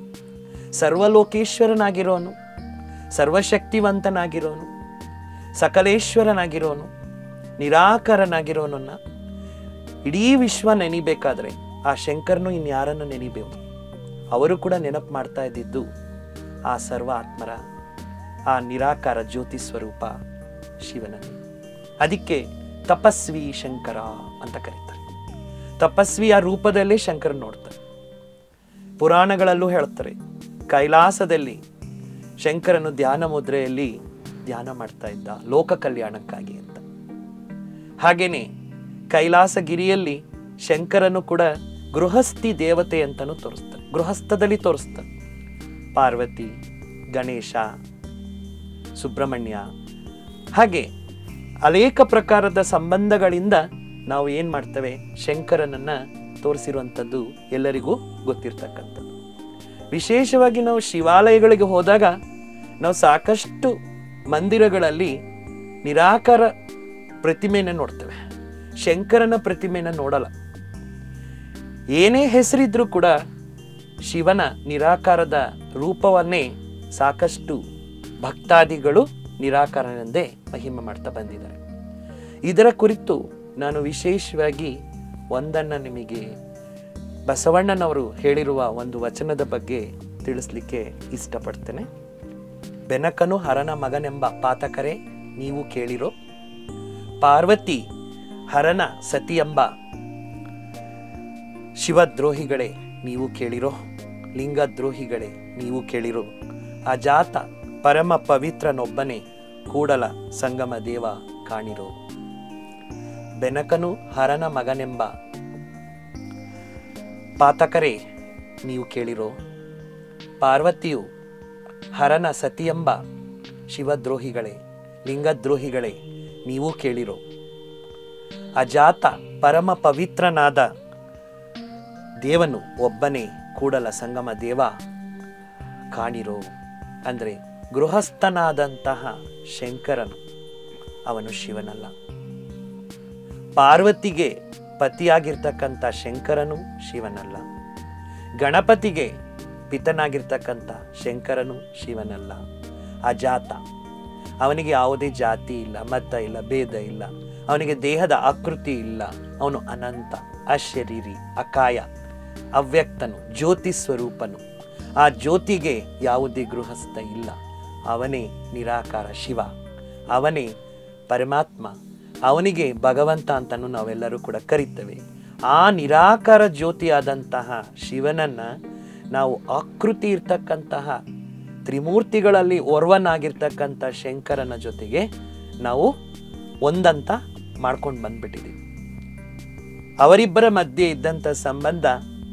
ಸರ್ವಲೋಕೇಶ್ವರನಾಗಿರೋನು, ಸರ್ವಶಕ್ತಿವಂತನಾಗಿರೋನು, ಸಕಲೇಶ್ವರನಾಗಿರೋನು, ನಿರಾಕರನಾಗಿರೋನನ್ನ ಇಡೀ ವಿಶ್ವ ನೆನಿಬೇಕಾದ್ರೆ ಆ ಶಂಕರನು ಇನ್ಯಾರನ್ನು ನೆನಿಬೇಕು? ಅವರು ಕೂಡ ನೆನಪು ಮಾಡ್ತಾ ಇದ್ದಿದ್ದು ಆ ಸರ್ವ ಆತ್ಮರ, ಆ ನಿರಾಕಾರ ಜ್ಯೋತಿ ಸ್ವರೂಪ ಶಿವನನ್ನು. ಅದಕ್ಕೆ ತಪಸ್ವಿ ಶಂಕರ ಅಂತ ಕರೀತಾರೆ. ತಪಸ್ವಿಯ ರೂಪದಲ್ಲೇ ಶಂಕರ ನೋಡ್ತಾರೆ. ಪುರಾಣಗಳಲ್ಲೂ ಹೇಳ್ತಾರೆ, ಕೈಲಾಸದಲ್ಲಿ ಶಂಕರನು ಧ್ಯಾನ ಮುದ್ರೆಯಲ್ಲಿ ಧ್ಯಾನ ಮಾಡ್ತಾ ಇದ್ದ ಲೋಕ ಕಲ್ಯಾಣಕ್ಕಾಗಿ ಅಂತ. ಹಾಗೇನೆ ಕೈಲಾಸಗಿರಿಯಲ್ಲಿ ಶಂಕರನು ಕೂಡ ಗೃಹಸ್ಥಿ ದೇವತೆ ಅಂತಲೂ ತೋರಿಸ್ತಾರೆ, ಗೃಹಸ್ಥದಲ್ಲಿ ತೋರಿಸ್ತಾರೆ. ಪಾರ್ವತಿ, ಗಣೇಶ, ಸುಬ್ರಹ್ಮಣ್ಯ, ಹಾಗೆ ಅನೇಕ ಪ್ರಕಾರದ ಸಂಬಂಧಗಳಿಂದ ನಾವು ಏನು ಮಾಡ್ತೇವೆ, ಶಂಕರನನ್ನ ತೋರಿಸಿರುವಂಥದ್ದು ಎಲ್ಲರಿಗೂ ಗೊತ್ತಿರ್ತಕ್ಕಂಥದ್ದು. ವಿಶೇಷವಾಗಿ ನಾವು ಶಿವಾಲಯಗಳಿಗೆ ಹೋದಾಗ ನಾವು ಸಾಕಷ್ಟು ಮಂದಿರಗಳಲ್ಲಿ ನಿರಾಕಾರ ಪ್ರತಿಮೆಯನ್ನು ನೋಡ್ತೇವೆ. ಶಂಕರನ ಪ್ರತಿಮೆನ ನೋಡಲ್ಲ. ಏನೇ ಹೆಸರಿದ್ರೂ ಕೂಡ ಶಿವನ ನಿರಾಕಾರದ ರೂಪವನ್ನೇ ಸಾಕಷ್ಟು ಭಕ್ತಾದಿಗಳು ನಿರಾಕಾರನೆಂದೇ ಮಹಿಮೆ ಮಾಡ್ತಾ ಬಂದಿದ್ದಾರೆ. ಇದರ ಕುರಿತು ನಾನು ವಿಶೇಷವಾಗಿ ಒಂದನ್ನು ನಿಮಗೆ ಬಸವಣ್ಣನವರು ಹೇಳಿರುವ ಒಂದು ವಚನದ ಬಗ್ಗೆ ತಿಳಿಸ್ಲಿಕ್ಕೆ ಇಷ್ಟಪಡ್ತೇನೆ. ಬೆನಕನು ಹರನ ಮಗನೆಂಬ ಪಾತಕರೇ ನೀವು ಕೇಳಿರೋ, ಪಾರ್ವತಿ ಹರನ ಸತಿ ಎಂಬ ಶಿವದ್ರೋಹಿಗಳೇ ನೀವು ಕೇಳಿರೋ, ಲಿಂಗದ್ರೋಹಿಗಳೇ ನೀವು ಕೇಳಿರೋ, ಅಜಾತ ಪರಮ ಪವಿತ್ರನೊಬ್ಬನೇ ಕೂಡಲ ಸಂಗಮ ದೇವ ಕಾಣಿರೋ. ಬೆನಕನು ಹರನ ಮಗನೆಂಬ ಪಾತಕರೇ ನೀವು ಕೇಳಿರೋ, ಪಾರ್ವತಿಯು ಹರನ ಸತಿಯೆಂಬ ಶಿವದ್ರೋಹಿಗಳೇ, ಲಿಂಗದ್ರೋಹಿಗಳೇ ನೀವು ಕೇಳಿರೋ, ಅಜಾತ ಪರಮ ಪವಿತ್ರನಾದ ದೇವನು ಒಬ್ಬನೇ ಕೂಡಲ ಸಂಗಮ ದೇವ ಕಾಣಿರೋ. ಅಂದರೆ ಗೃಹಸ್ಥನಾದಂತಹ ಶಂಕರನು ಅವನು ಶಿವನಲ್ಲ. ಪಾರ್ವತಿಗೆ ಪತಿಯಾಗಿರ್ತಕ್ಕಂಥ ಶಂಕರನು ಶಿವನಲ್ಲ. ಗಣಪತಿಗೆ ಪಿತನಾಗಿರ್ತಕ್ಕಂಥ ಶಂಕರನು ಶಿವನಲ್ಲ. ಅಜಾತ, ಅವನಿಗೆ ಯಾವುದೇ ಜಾತಿ ಇಲ್ಲ, ಮತ ಇಲ್ಲ, ಭೇದ ಇಲ್ಲ, ಅವನಿಗೆ ದೇಹದ ಆಕೃತಿ ಇಲ್ಲ, ಅವನು ಅನಂತ, ಅಶರೀರಿ, ಅಕಾಯ, ಅವ್ಯಕ್ತನು, ಜ್ಯೋತಿ ಸ್ವರೂಪನು. ಆ ಜ್ಯೋತಿಗೆ ಯಾವುದೇ ಗೃಹಸ್ಥ ಇಲ್ಲ. ಅವನೇ ನಿರಾಕಾರ ಶಿವ, ಅವನೇ ಪರಮಾತ್ಮ, ಅವನಿಗೆ ಭಗವಂತ ಅಂತನೂ ನಾವೆಲ್ಲರೂ ಕೂಡ ಕರೀತೇವೆ. ಆ ನಿರಾಕಾರ ಜ್ಯೋತಿಯಾದಂತಹ ಶಿವನನ್ನ ನಾವು ಆಕೃತಿ ಇರ್ತಕ್ಕಂತಹ ತ್ರಿಮೂರ್ತಿಗಳಲ್ಲಿ ಓರ್ವನಾಗಿರ್ತಕ್ಕಂಥ ಶಂಕರನ ಜೊತೆಗೆ ನಾವು ಒಂದಂತ ಮಾಡ್ಕೊಂಡು ಬಂದ್ಬಿಟ್ಟಿದ್ದೀವಿ. ಅವರಿಬ್ಬರ ಮಧ್ಯೆ ಇದ್ದಂಥ ಸಂಬಂಧ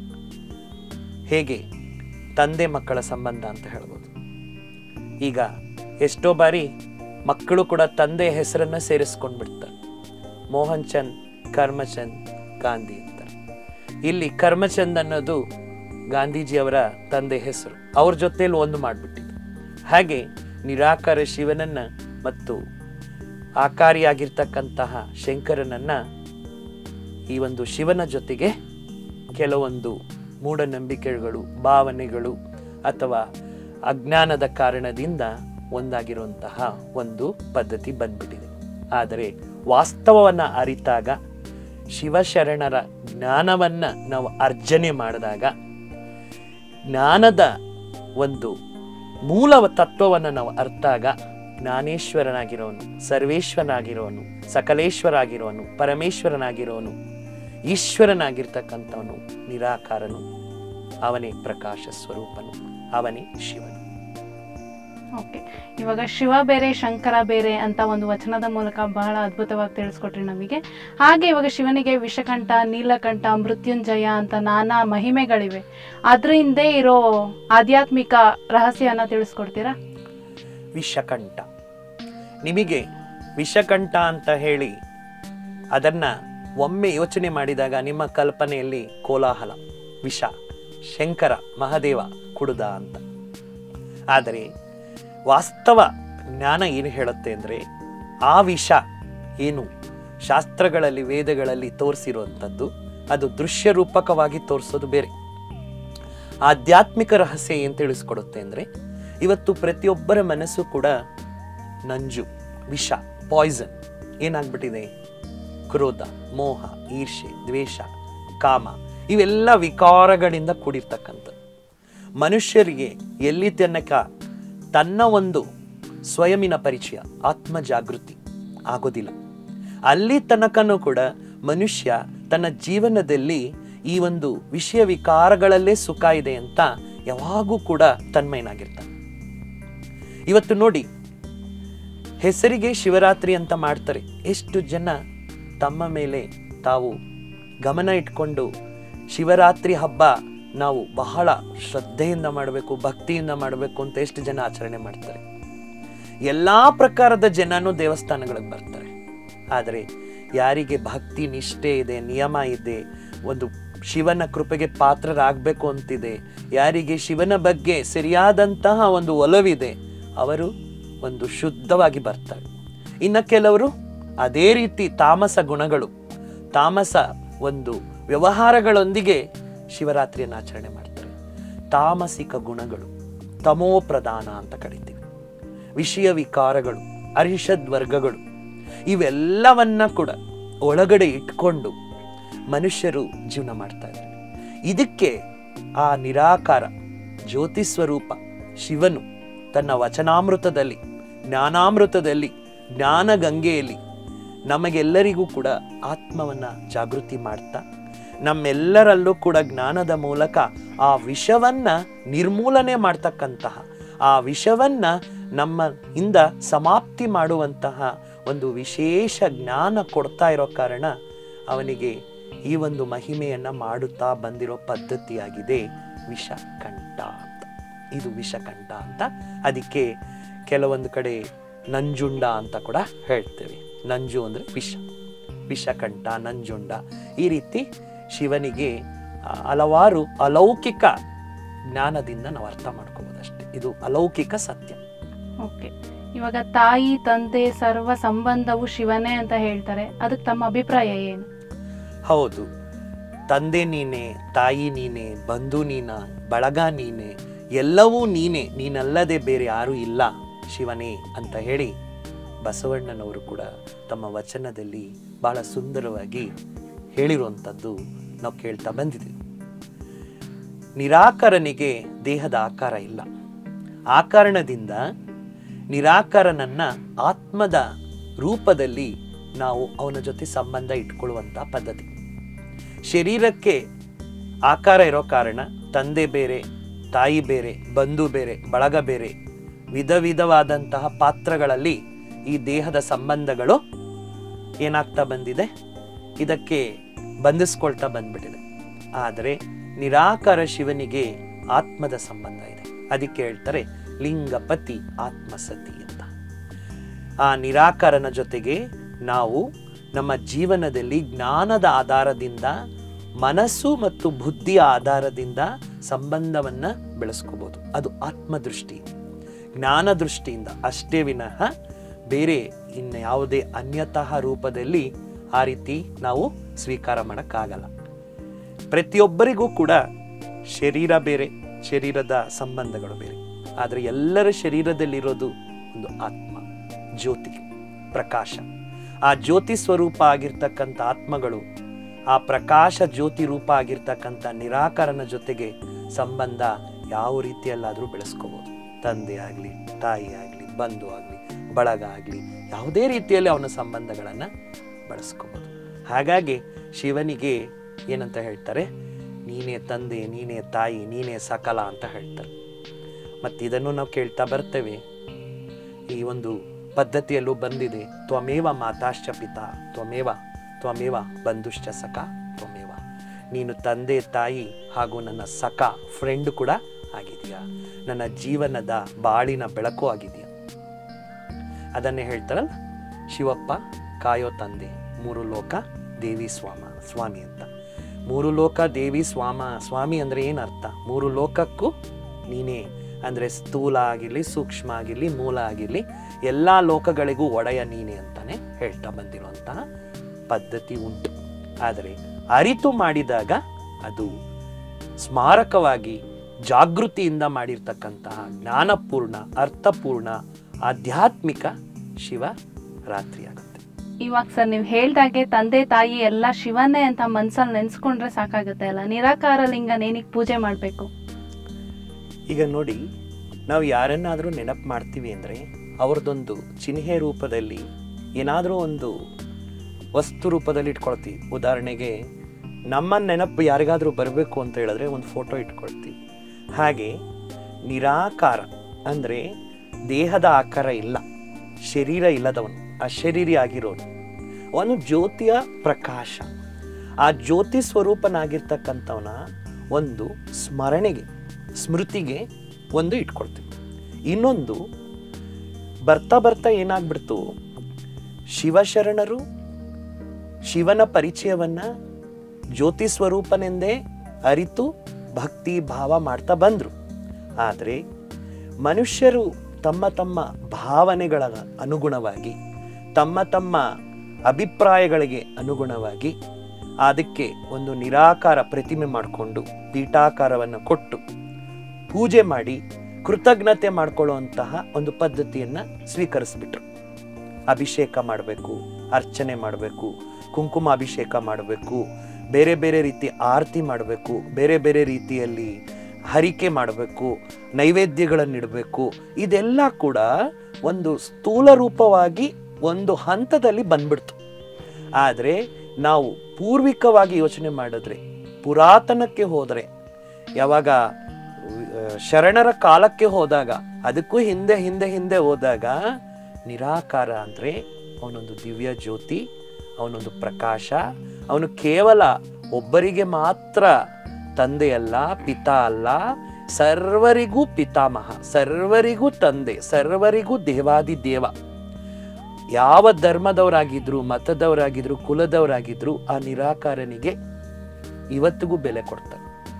ಹೇಗೆ ತಂದೆ ಮಕ್ಕಳ ಸಂಬಂಧ ಅಂತ ಹೇಳ್ಬೋದು. ಈಗ ಎಷ್ಟೋ ಬಾರಿ ಮಕ್ಕಳು ಕೂಡ ತಂದೆ ಹೆಸರನ್ನ ಸೇರಿಸ್ಕೊಂಡು ಬಿಡ್ತಾರೆ. ಮೋಹನ್ ಚಂದ್, ಕರ್ಮಚಂದ್, ಗಾಂಧಿ ಅಂತಾರೆ. ಇಲ್ಲಿ ಕರ್ಮಚಂದ್ ಅನ್ನೋದು ಗಾಂಧೀಜಿಯವರ ತಂದೆ ಹೆಸರು, ಅವ್ರ ಜೊತೆಯಲ್ಲಿ ಒಂದು ಮಾಡಿಬಿಟ್ಟಿದ್ರು. ಹಾಗೆ ನಿರಾಕಾರ ಶಿವನನ್ನ ಮತ್ತು ಆಕಾರಿಯಾಗಿರ್ತಕ್ಕಂತಹ ಶಂಕರನನ್ನ ಈ ಒಂದು ಶಿವನ ಜೊತೆಗೆ ಕೆಲವೊಂದು ಮೂಢನಂಬಿಕೆಗಳು, ಭಾವನೆಗಳು ಅಥವಾ ಅಜ್ಞಾನದ ಕಾರಣದಿಂದ ಒಂದಾಗಿರುವಂತಹ ಒಂದು ಪದ್ಧತಿ ಬಂದ್ಬಿಟ್ಟಿದೆ. ಆದರೆ ವಾಸ್ತವವನ್ನು ಅರಿತಾಗ, ಶಿವಶರಣರ ಜ್ಞಾನವನ್ನ ನಾವು ಅರ್ಜನೆ ಮಾಡಿದಾಗ, ಜ್ಞಾನದ ಒಂದು ಮೂಲ ತತ್ವವನ್ನು ನಾವು ಅರ್ಥಾಗ, ಜ್ಞಾನೇಶ್ವರನಾಗಿರೋನು, ಸರ್ವೇಶ್ವರನಾಗಿರೋನು, ಸಕಲೇಶ್ವರಾಗಿರೋನು, ಪರಮೇಶ್ವರನಾಗಿರೋನು, ಈಶ್ವರನಾಗಿರ್ತಕ್ಕಂಥವನು ನಿರಾಕಾರನು, ಅವನೇ ಪ್ರಕಾಶ ಸ್ವರೂಪನು, ಅವನೇ ಶಿವನು. ಓಕೆ, ಇವಾಗ ಶಿವ ಬೇರೆ ಶಂಕರ ಬೇರೆ ಅಂತ ಒಂದು ವಚನದ ಮೂಲಕ ಬಹಳ ಅದ್ಭುತವಾಗಿ ತಿಳಿಸ್ಕೊಟ್ರಿ ನಮಗೆ. ಹಾಗೆ ಇವಾಗ ಶಿವನಿಗೆ ವಿಷಕಂಠ, ನೀಲಕಂಠ, ಮೃತ್ಯುಂಜಯ ಅಂತ ನಾನಾ ಮಹಿಮೆಗಳಿವೆ. ಅದ್ರ ಹಿಂದೆ ಇರೋ ಆಧ್ಯಾತ್ಮಿಕ ರಹಸ್ಯನ ತಿಳಿಸ್ಕೊಡ್ತೀರಾ? ವಿಷಕಂಠ, ನಿಮಗೆ ವಿಷಕಂಠ ಅಂತ ಹೇಳಿ ಅದನ್ನ ಒಮ್ಮೆ ಯೋಚನೆ ಮಾಡಿದಾಗ ನಿಮ್ಮ ಕಲ್ಪನೆಯಲ್ಲಿ ಕೋಲಾಹಲ, ವಿಷ, ಶಂಕರ, ಮಹಾದೇವ ಕುಡುದ ಅಂತ. ಆದರೆ ವಾಸ್ತವ ಜ್ಞಾನ ಏನು ಹೇಳುತ್ತೆ ಅಂದರೆ, ಆ ವಿಷ ಏನು ಶಾಸ್ತ್ರಗಳಲ್ಲಿ, ವೇದಗಳಲ್ಲಿ ತೋರಿಸಿರುವಂಥದ್ದು, ಅದು ದೃಶ್ಯ ರೂಪಕವಾಗಿ ತೋರಿಸೋದು ಬೇರೆ. ಆಧ್ಯಾತ್ಮಿಕ ರಹಸ್ಯ ಏನು ತಿಳಿಸ್ಕೊಡುತ್ತೆ ಅಂದರೆ, ಇವತ್ತು ಪ್ರತಿಯೊಬ್ಬರ ಮನಸ್ಸು ಕೂಡ ನಂಜು, ವಿಷ, ಪಾಯ್ಸನ್ ಏನಾಗ್ಬಿಟ್ಟಿದೆ. ಕ್ರೋಧ, ಮೋಹ, ಈರ್ಷೆ, ದ್ವೇಷ, ಕಾಮ ಇವೆಲ್ಲ ವಿಕಾರಗಳಿಂದ ಕೂಡಿರ್ತಕ್ಕಂಥದ್ದು. ಮನುಷ್ಯರಿಗೆ ಎಲ್ಲಿ ತನಕ ತನ್ನ ಒಂದು ಸ್ವಯಂನ ಪರಿಚಯ, ಆತ್ಮ ಜಾಗೃತಿ ಆಗೋದಿಲ್ಲ, ಅಲ್ಲಿ ತನಕನೂ ಕೂಡ ಮನುಷ್ಯ ತನ್ನ ಜೀವನದಲ್ಲಿ ಈ ಒಂದು ವಿಷಯ ವಿಕಾರಗಳಲ್ಲೇ ಸುಖ ಇದೆ ಅಂತ ಯಾವಾಗೂ ಕೂಡ ತನ್ಮಯನಾಗಿರ್ತಾನೆ. ಇವತ್ತು ನೋಡಿ, ಹೆಸರಿಗೆ ಶಿವರಾತ್ರಿ ಅಂತ ಮಾಡ್ತಾರೆ. ಎಷ್ಟು ಜನ ತಮ್ಮ ಮೇಲೆ ತಾವು ಗಮನ ಇಟ್ಕೊಂಡು ಶಿವರಾತ್ರಿ ಹಬ್ಬ ನಾವು ಬಹಳ ಶ್ರದ್ಧೆಯಿಂದ ಮಾಡಬೇಕು, ಭಕ್ತಿಯಿಂದ ಮಾಡಬೇಕು ಅಂತ ಎಷ್ಟು ಜನ ಆಚರಣೆ ಮಾಡ್ತಾರೆ. ಎಲ್ಲ ಪ್ರಕಾರದ ಜನನೂ ದೇವಸ್ಥಾನಗಳಿಗೆ ಬರ್ತಾರೆ. ಆದರೆ ಯಾರಿಗೆ ಭಕ್ತಿ ನಿಷ್ಠೆ ಇದೆ, ನಿಯಮ ಇದೆ, ಒಂದು ಶಿವನ ಕೃಪೆಗೆ ಪಾತ್ರರಾಗಬೇಕು ಅಂತಿದೆ, ಯಾರಿಗೆ ಶಿವನ ಬಗ್ಗೆ ಸರಿಯಾದಂತಹ ಒಂದು ಒಲವಿದೆ, ಅವರು ಒಂದು ಶುದ್ಧವಾಗಿ ಬರ್ತಾರೆ. ಇನ್ನು ಕೆಲವರು ಅದೇ ರೀತಿ ತಾಮಸ ಗುಣಗಳು, ತಾಮಸ ಒಂದು ವ್ಯವಹಾರಗಳೊಂದಿಗೆ ಶಿವರಾತ್ರಿಯನ್ನು ಆಚರಣೆ ಮಾಡ್ತಾರೆ. ತಾಮಸಿಕ ಗುಣಗಳು, ತಮೋ ಪ್ರಧಾನ ಅಂತ ಕರಿತೀವಿ, ವಿಷಯ ವಿಕಾರಗಳು, ಅರಿಷದ್ ವರ್ಗಗಳು, ಇವೆಲ್ಲವನ್ನ ಕೂಡ ಒಳಗಡೆ ಇಟ್ಕೊಂಡು ಮನುಷ್ಯರು ಜೀವನ ಮಾಡ್ತಾ ಇದ್ದಾರೆ. ಇದಕ್ಕೆ ಆ ನಿರಾಕಾರ ಜ್ಯೋತಿ ಸ್ವರೂಪ ಶಿವನು ತನ್ನ ವಚನಾಮೃತದಲ್ಲಿ, ಜ್ಞಾನಾಮೃತದಲ್ಲಿ, ಜ್ಞಾನ ಗಂಗೆಯಲ್ಲಿ ನಮಗೆಲ್ಲರಿಗೂ ಕೂಡ ಆತ್ಮವನ್ನ ಜಾಗೃತಿ ಮಾಡ್ತಾ ನಮ್ಮೆಲ್ಲರಲ್ಲೂ ಕೂಡ ಜ್ಞಾನದ ಮೂಲಕ ಆ ವಿಷವನ್ನ ನಿರ್ಮೂಲನೆ ಮಾಡ್ತಕ್ಕಂತಹ, ಆ ವಿಷವನ್ನ ನಮ್ಮ ಇಂದ ಸಮಾಪ್ತಿ ಮಾಡುವಂತಹ ಒಂದು ವಿಶೇಷ ಜ್ಞಾನ ಕೊಡ್ತಾ ಇರೋ ಕಾರಣ ಅವನಿಗೆ ಈ ಒಂದು ಮಹಿಮೆಯನ್ನ ಮಾಡುತ್ತಾ ಬಂದಿರೋ ಪದ್ಧತಿಯಾಗಿದೆ ವಿಷಕಂಠ ಅಂತ. ಇದು ವಿಷಕಂಠ ಅಂತ. ಅದಕ್ಕೆ ಕೆಲವೊಂದು ಕಡೆ ನಂಜುಂಡ ಅಂತ ಕೂಡ ಹೇಳ್ತೇವೆ. ನಂಜು ಅಂದ್ರೆ ವಿಷ, ವಿಷಕಂಠ, ನಂಜುಂಡ. ಈ ರೀತಿ ಶಿವನಿಗೆ ಹಲವಾರು ಅಲೌಕಿಕ ಜ್ಞಾನದಿಂದ ನಾವು ಅರ್ಥ ಮಾಡ್ಕೋಬಹುದಷ್ಟೇ. ಇದು ಅಲೌಕಿಕ ಸತ್ಯ. ಓಕೆ, ಇವಾಗ ತಾಯಿ ತಂದೆ ಸರ್ವ ಸಂಬಂಧವು ಶಿವನೇ ಅಂತ ಹೇಳ್ತಾರೆ, ಅದಕ್ಕೆ ತಮ್ಮ ಅಭಿಪ್ರಾಯ ಏನು? ಹೌದು, ತಂದೆ ನೀನೆ, ತಾಯಿ ನೀನೆ, ಬಂಧು ನೀನ, ಬಳಗ ನೀನೆ, ಎಲ್ಲವೂ ನೀನೆ, ನೀನಲ್ಲದೆ ಬೇರೆ ಯಾರೂ ಇಲ್ಲ ಶಿವನೇ ಅಂತ ಹೇಳಿ ಬಸವಣ್ಣನವರು ಕೂಡ ತಮ್ಮ ವಚನದಲ್ಲಿ ಬಹಳ ಸುಂದರವಾಗಿ ಹೇಳಿರುವಂಥದ್ದು ನಾವು ಕೇಳ್ತಾ ಬಂದಿದ್ದೀವಿ. ನಿರಾಕರನಿಗೆ ದೇಹದ ಆಕಾರ ಇಲ್ಲ. ಆ ಕಾರಣದಿಂದ ನಿರಾಕರನನ್ನ ಆತ್ಮದ ರೂಪದಲ್ಲಿ ನಾವು ಅವನ ಜೊತೆ ಸಂಬಂಧ ಇಟ್ಕೊಳ್ಳುವಂಥ ಪದ್ಧತಿ. ಶರೀರಕ್ಕೆ ಆಕಾರ ಇರೋ ಕಾರಣ ತಂದೆ ಬೇರೆ, ತಾಯಿ ಬೇರೆ, ಬಂಧು ಬೇರೆ, ಬಳಗ ಬೇರೆ, ವಿಧ ವಿಧವಾದಂತಹ ಪಾತ್ರಗಳಲ್ಲಿ ಈ ದೇಹದ ಸಂಬಂಧಗಳು ಏನಾಗ್ತಾ ಬಂದಿದೆ, ಇದಕ್ಕೆ ಬಂಧಿಸ್ಕೊಳ್ತಾ ಬಂದ್ಬಿಟ್ಟಿದೆ. ಆದರೆ ನಿರಾಕಾರ ಶಿವನಿಗೆ ಆತ್ಮದ ಸಂಬಂಧ ಇದೆ. ಅದಕ್ಕೆ ಹೇಳ್ತಾರೆ ಲಿಂಗಪತಿ ಆತ್ಮಸತಿ ಅಂತ. ಆ ನಿರಾಕಾರನ ಜೊತೆಗೆ ನಾವು ನಮ್ಮ ಜೀವನದಲ್ಲಿ ಜ್ಞಾನದ ಆಧಾರದಿಂದ, ಮನಸ್ಸು ಮತ್ತು ಬುದ್ಧಿಯ ಆಧಾರದಿಂದ ಸಂಬಂಧವನ್ನ ಬೆಳೆಸ್ಕೋಬಹುದು. ಅದು ಆತ್ಮದೃಷ್ಟಿ, ಜ್ಞಾನ ದೃಷ್ಟಿಯಿಂದ ಅಷ್ಟೇ ವಿನಃ ಬೇರೆ ಇನ್ನು ಯಾವುದೇ ಅನ್ಯತಃ ರೂಪದಲ್ಲಿ ಆ ರೀತಿ ನಾವು ಸ್ವೀಕಾರ ಮಾಡೋಕ್ಕಾಗಲ್ಲ. ಪ್ರತಿಯೊಬ್ಬರಿಗೂ ಕೂಡ ಶರೀರ ಬೇರೆ, ಶರೀರದ ಸಂಬಂಧಗಳು ಬೇರೆ. ಆದರೆ ಎಲ್ಲರ ಶರೀರದಲ್ಲಿರೋದು ಒಂದು ಆತ್ಮ, ಜ್ಯೋತಿ, ಪ್ರಕಾಶ. ಆ ಜ್ಯೋತಿ ಸ್ವರೂಪ ಆಗಿರ್ತಕ್ಕಂಥ ಆತ್ಮಗಳು ಆ ಪ್ರಕಾಶ ಜ್ಯೋತಿ ರೂಪ ಆಗಿರ್ತಕ್ಕಂಥ ನಿರಾಕರನ ಜೊತೆಗೆ ಸಂಬಂಧ ಯಾವ ರೀತಿಯಲ್ಲಾದರೂ ಬೆಳೆಸ್ಕೋಬಹುದು. ತಂದೆ ಆಗಲಿ, ತಾಯಿ ಆಗಲಿ, ಬಂಧು ಆಗಲಿ, ಬಳಗ ಆಗಲಿ, ಯಾವುದೇ ರೀತಿಯಲ್ಲಿ ಅವನ ಸಂಬಂಧಗಳನ್ನು ಬಳಸ್ಕೋಬಹುದು. ಹಾಗಾಗಿ ಶಿವನಿಗೆ ಏನಂತ ಹೇಳ್ತಾರೆ, ನೀನೇ ತಂದೆ, ನೀನೇ ತಾಯಿ, ನೀನೇ ಸಕಲ ಅಂತ ಹೇಳ್ತಾರೆ. ಮತ್ತು ಇದನ್ನು ನಾವು ಕೇಳ್ತಾ ಬರ್ತೇವೆ. ಈ ಒಂದು ಪದ್ಧತಿಯಲ್ಲೂ ಬಂದಿದೆ, ತ್ವಮೇವ ಮಾತಾಶ್ಚ ಪಿತಾ ತ್ವಮೇವ ತ್ವಮೇವ ಬಂಧುಶ್ಚ ಸಖ ತ್ವಮೇವ. ನೀನು ತಂದೆ, ತಾಯಿ ಹಾಗೂ ನನ್ನ ಸಖ, ಫ್ರೆಂಡ್ ಕೂಡ ಆಗಿದೆಯಾ, ನನ್ನ ಜೀವನದ ಬಾಳಿನ ಬೆಳಕು ಆಗಿದೆಯಾ. ಅದನ್ನೇ ಹೇಳ್ತಾರಲ್ಲ, ಶಿವಪ್ಪ ಕಾಯೋ ತಂದೆ, ಮೂರು ಲೋಕ ದೇವಿ ಸ್ವಾಮ ಸ್ವಾಮಿ ಅಂತ. ಮೂರು ಲೋಕ ದೇವಿ ಸ್ವಾಮ ಸ್ವಾಮಿ ಅಂದರೆ ಏನರ್ಥ? ಮೂರು ಲೋಕಕ್ಕೂ ನೀನೇ ಅಂದರೆ ಸ್ಥೂಲ ಆಗಿರಲಿ, ಸೂಕ್ಷ್ಮ ಆಗಿರಲಿ, ಮೂಲ ಆಗಿರಲಿ, ಎಲ್ಲ ಲೋಕಗಳಿಗೂ ಒಡೆಯ ನೀನೆ ಅಂತಾನೆ ಹೇಳ್ತಾ ಬಂದಿರುವಂತಹ ಪದ್ಧತಿ ಉಂಟು. ಆದರೆ ಅರಿತು ಮಾಡಿದಾಗ ಅದು ಸ್ಮಾರಕವಾಗಿ ಜಾಗೃತಿಯಿಂದ ಮಾಡಿರ್ತಕ್ಕಂತಹ ಜ್ಞಾನಪೂರ್ಣ, ಅರ್ಥಪೂರ್ಣ, ಆಧ್ಯಾತ್ಮಿಕ ಶಿವರಾತ್ರಿ ಆಗುತ್ತೆ. ಇವಾಗ ಸರ್ ನೀವು ಹೇಳ್ದಾಗೆ ತಂದೆ ತಾಯಿ ಎಲ್ಲ ಶಿವನೇ ಅಂತ ಮನ್ಸಲ್ಲಿ ನೆನ್ಸ್ಕೊಂಡ್ರೆ ಸಾಕಾಗುತ್ತೆ ಅಲ್ಲ, ನಿರಾಕಾರ ಲಿಂಗನ ಏನಕ್ಕೆ ಪೂಜೆ ಮಾಡಬೇಕು? ಈಗ ನೋಡಿ, ನಾವು ಯಾರನ್ನಾದರೂ ನೆನಪು ಮಾಡ್ತೀವಿ ಅಂದರೆ ಅವ್ರದ್ದೊಂದು ಚಿಹ್ನೆ ರೂಪದಲ್ಲಿ ಏನಾದರೂ ಒಂದು ವಸ್ತು ರೂಪದಲ್ಲಿ ಇಟ್ಕೊಳ್ತೀವಿ. ಉದಾಹರಣೆಗೆ ನಮ್ಮ ನೆನಪು ಯಾರಿಗಾದರೂ ಬರಬೇಕು ಅಂತ ಹೇಳಿದ್ರೆ ಒಂದು ಫೋಟೋ ಇಟ್ಕೊಳ್ತೀವಿ. ಹಾಗೆ ನಿರಾಕಾರ ಅಂದರೆ ದೇಹದ ಆಕಾರ ಇಲ್ಲ, ಶರೀರ ಇಲ್ಲದವನು, ಅಶರೀರಿ ಆಗಿರೋನು, ಅವನು ಜ್ಯೋತಿಯ ಪ್ರಕಾಶ. ಆ ಜ್ಯೋತಿ ಸ್ವರೂಪನಾಗಿರ್ತಕ್ಕಂಥವನ ಒಂದು ಸ್ಮರಣೆಗೆ, ಸ್ಮೃತಿಗೆ ಒಂದು ಇಟ್ಕೊಳ್ತೀವಿ. ಇನ್ನೊಂದು ಬರ್ತಾ ಬರ್ತಾ ಏನಾಗ್ಬಿಡ್ತು, ಶಿವಶರಣರು ಶಿವನ ಪರಿಚಯವನ್ನ ಜ್ಯೋತಿ ಸ್ವರೂಪನೆಂದೇ ಅರಿತು ಭಕ್ತಿ ಭಾವ ಮಾಡ್ತಾ ಬಂದ್ರು. ಆದರೆ ಮನುಷ್ಯರು ತಮ್ಮ ತಮ್ಮ ಭಾವನೆಗಳ ಅನುಗುಣವಾಗಿ, ತಮ್ಮ ತಮ್ಮ ಅಭಿಪ್ರಾಯಗಳಿಗೆ ಅನುಗುಣವಾಗಿ ಅದಕ್ಕೆ ಒಂದು ನಿರಾಕಾರ ಪ್ರತಿಮೆ ಮಾಡಿಕೊಂಡು ಪೀಠಾಕಾರವನ್ನು ಕೊಟ್ಟು ಪೂಜೆ ಮಾಡಿ ಕೃತಜ್ಞತೆ ಮಾಡ್ಕೊಳ್ಳುವಂತಹ ಒಂದು ಪದ್ಧತಿಯನ್ನು ಸ್ವೀಕರಿಸ್ಬಿಟ್ರು. ಅಭಿಷೇಕ ಮಾಡಬೇಕು, ಅರ್ಚನೆ ಮಾಡಬೇಕು, ಕುಂಕುಮ ಅಭಿಷೇಕ ಮಾಡಬೇಕು, ಬೇರೆ ಬೇರೆ ರೀತಿ ಆರತಿ ಮಾಡಬೇಕು, ಬೇರೆ ಬೇರೆ ರೀತಿಯಲ್ಲಿ ಹರಿಕೆ ಮಾಡಬೇಕು, ನೈವೇದ್ಯಗಳನ್ನು ಇಡಬೇಕು. ಇದೆಲ್ಲ ಕೂಡ ಒಂದು ಸ್ಥೂಲ ರೂಪವಾಗಿ ಒಂದು ಹಂತದಲ್ಲಿ ಬಂದ್ಬಿಡ್ತು. ಆದರೆ ನಾವು ಪೂರ್ವಿಕವಾಗಿ ಯೋಚನೆ ಮಾಡಿದ್ರೆ, ಪುರಾತನಕ್ಕೆ ಹೋದರೆ, ಯಾವಾಗ ಶರಣರ ಕಾಲಕ್ಕೆ ಹೋದಾಗ, ಅದಕ್ಕೂ ಹಿಂದೆ ಹಿಂದೆ ಹಿಂದೆ ಹೋದಾಗ ನಿರಾಕಾರ ಅಂದರೆ ಅವನೊಂದು ದಿವ್ಯ ಜ್ಯೋತಿ, ಅವನೊಂದು ಪ್ರಕಾಶ. ಅವನು ಕೇವಲ ಒಬ್ಬರಿಗೆ ಮಾತ್ರ ತಂದೆಯಲ್ಲ, ಪಿತಾ ಅಲ್ಲ, ಸರ್ವರಿಗೂ ಪಿತಾಮಹ, ಸರ್ವರಿಗೂ ತಂದೆ, ಸರ್ವರಿಗೂ ದೇವಾದಿ ದೇವ. ಯಾವ ಧರ್ಮದವರಾಗಿದ್ರು, ಮತದವರಾಗಿದ್ರು, ಕುಲದವರಾಗಿದ್ರು ಆ ನಿರಾಕಾರನಿಗೆ ಇವತ್ತಿಗೂ ಬೆಲೆ ಕೊಡ್ತಾರೆ.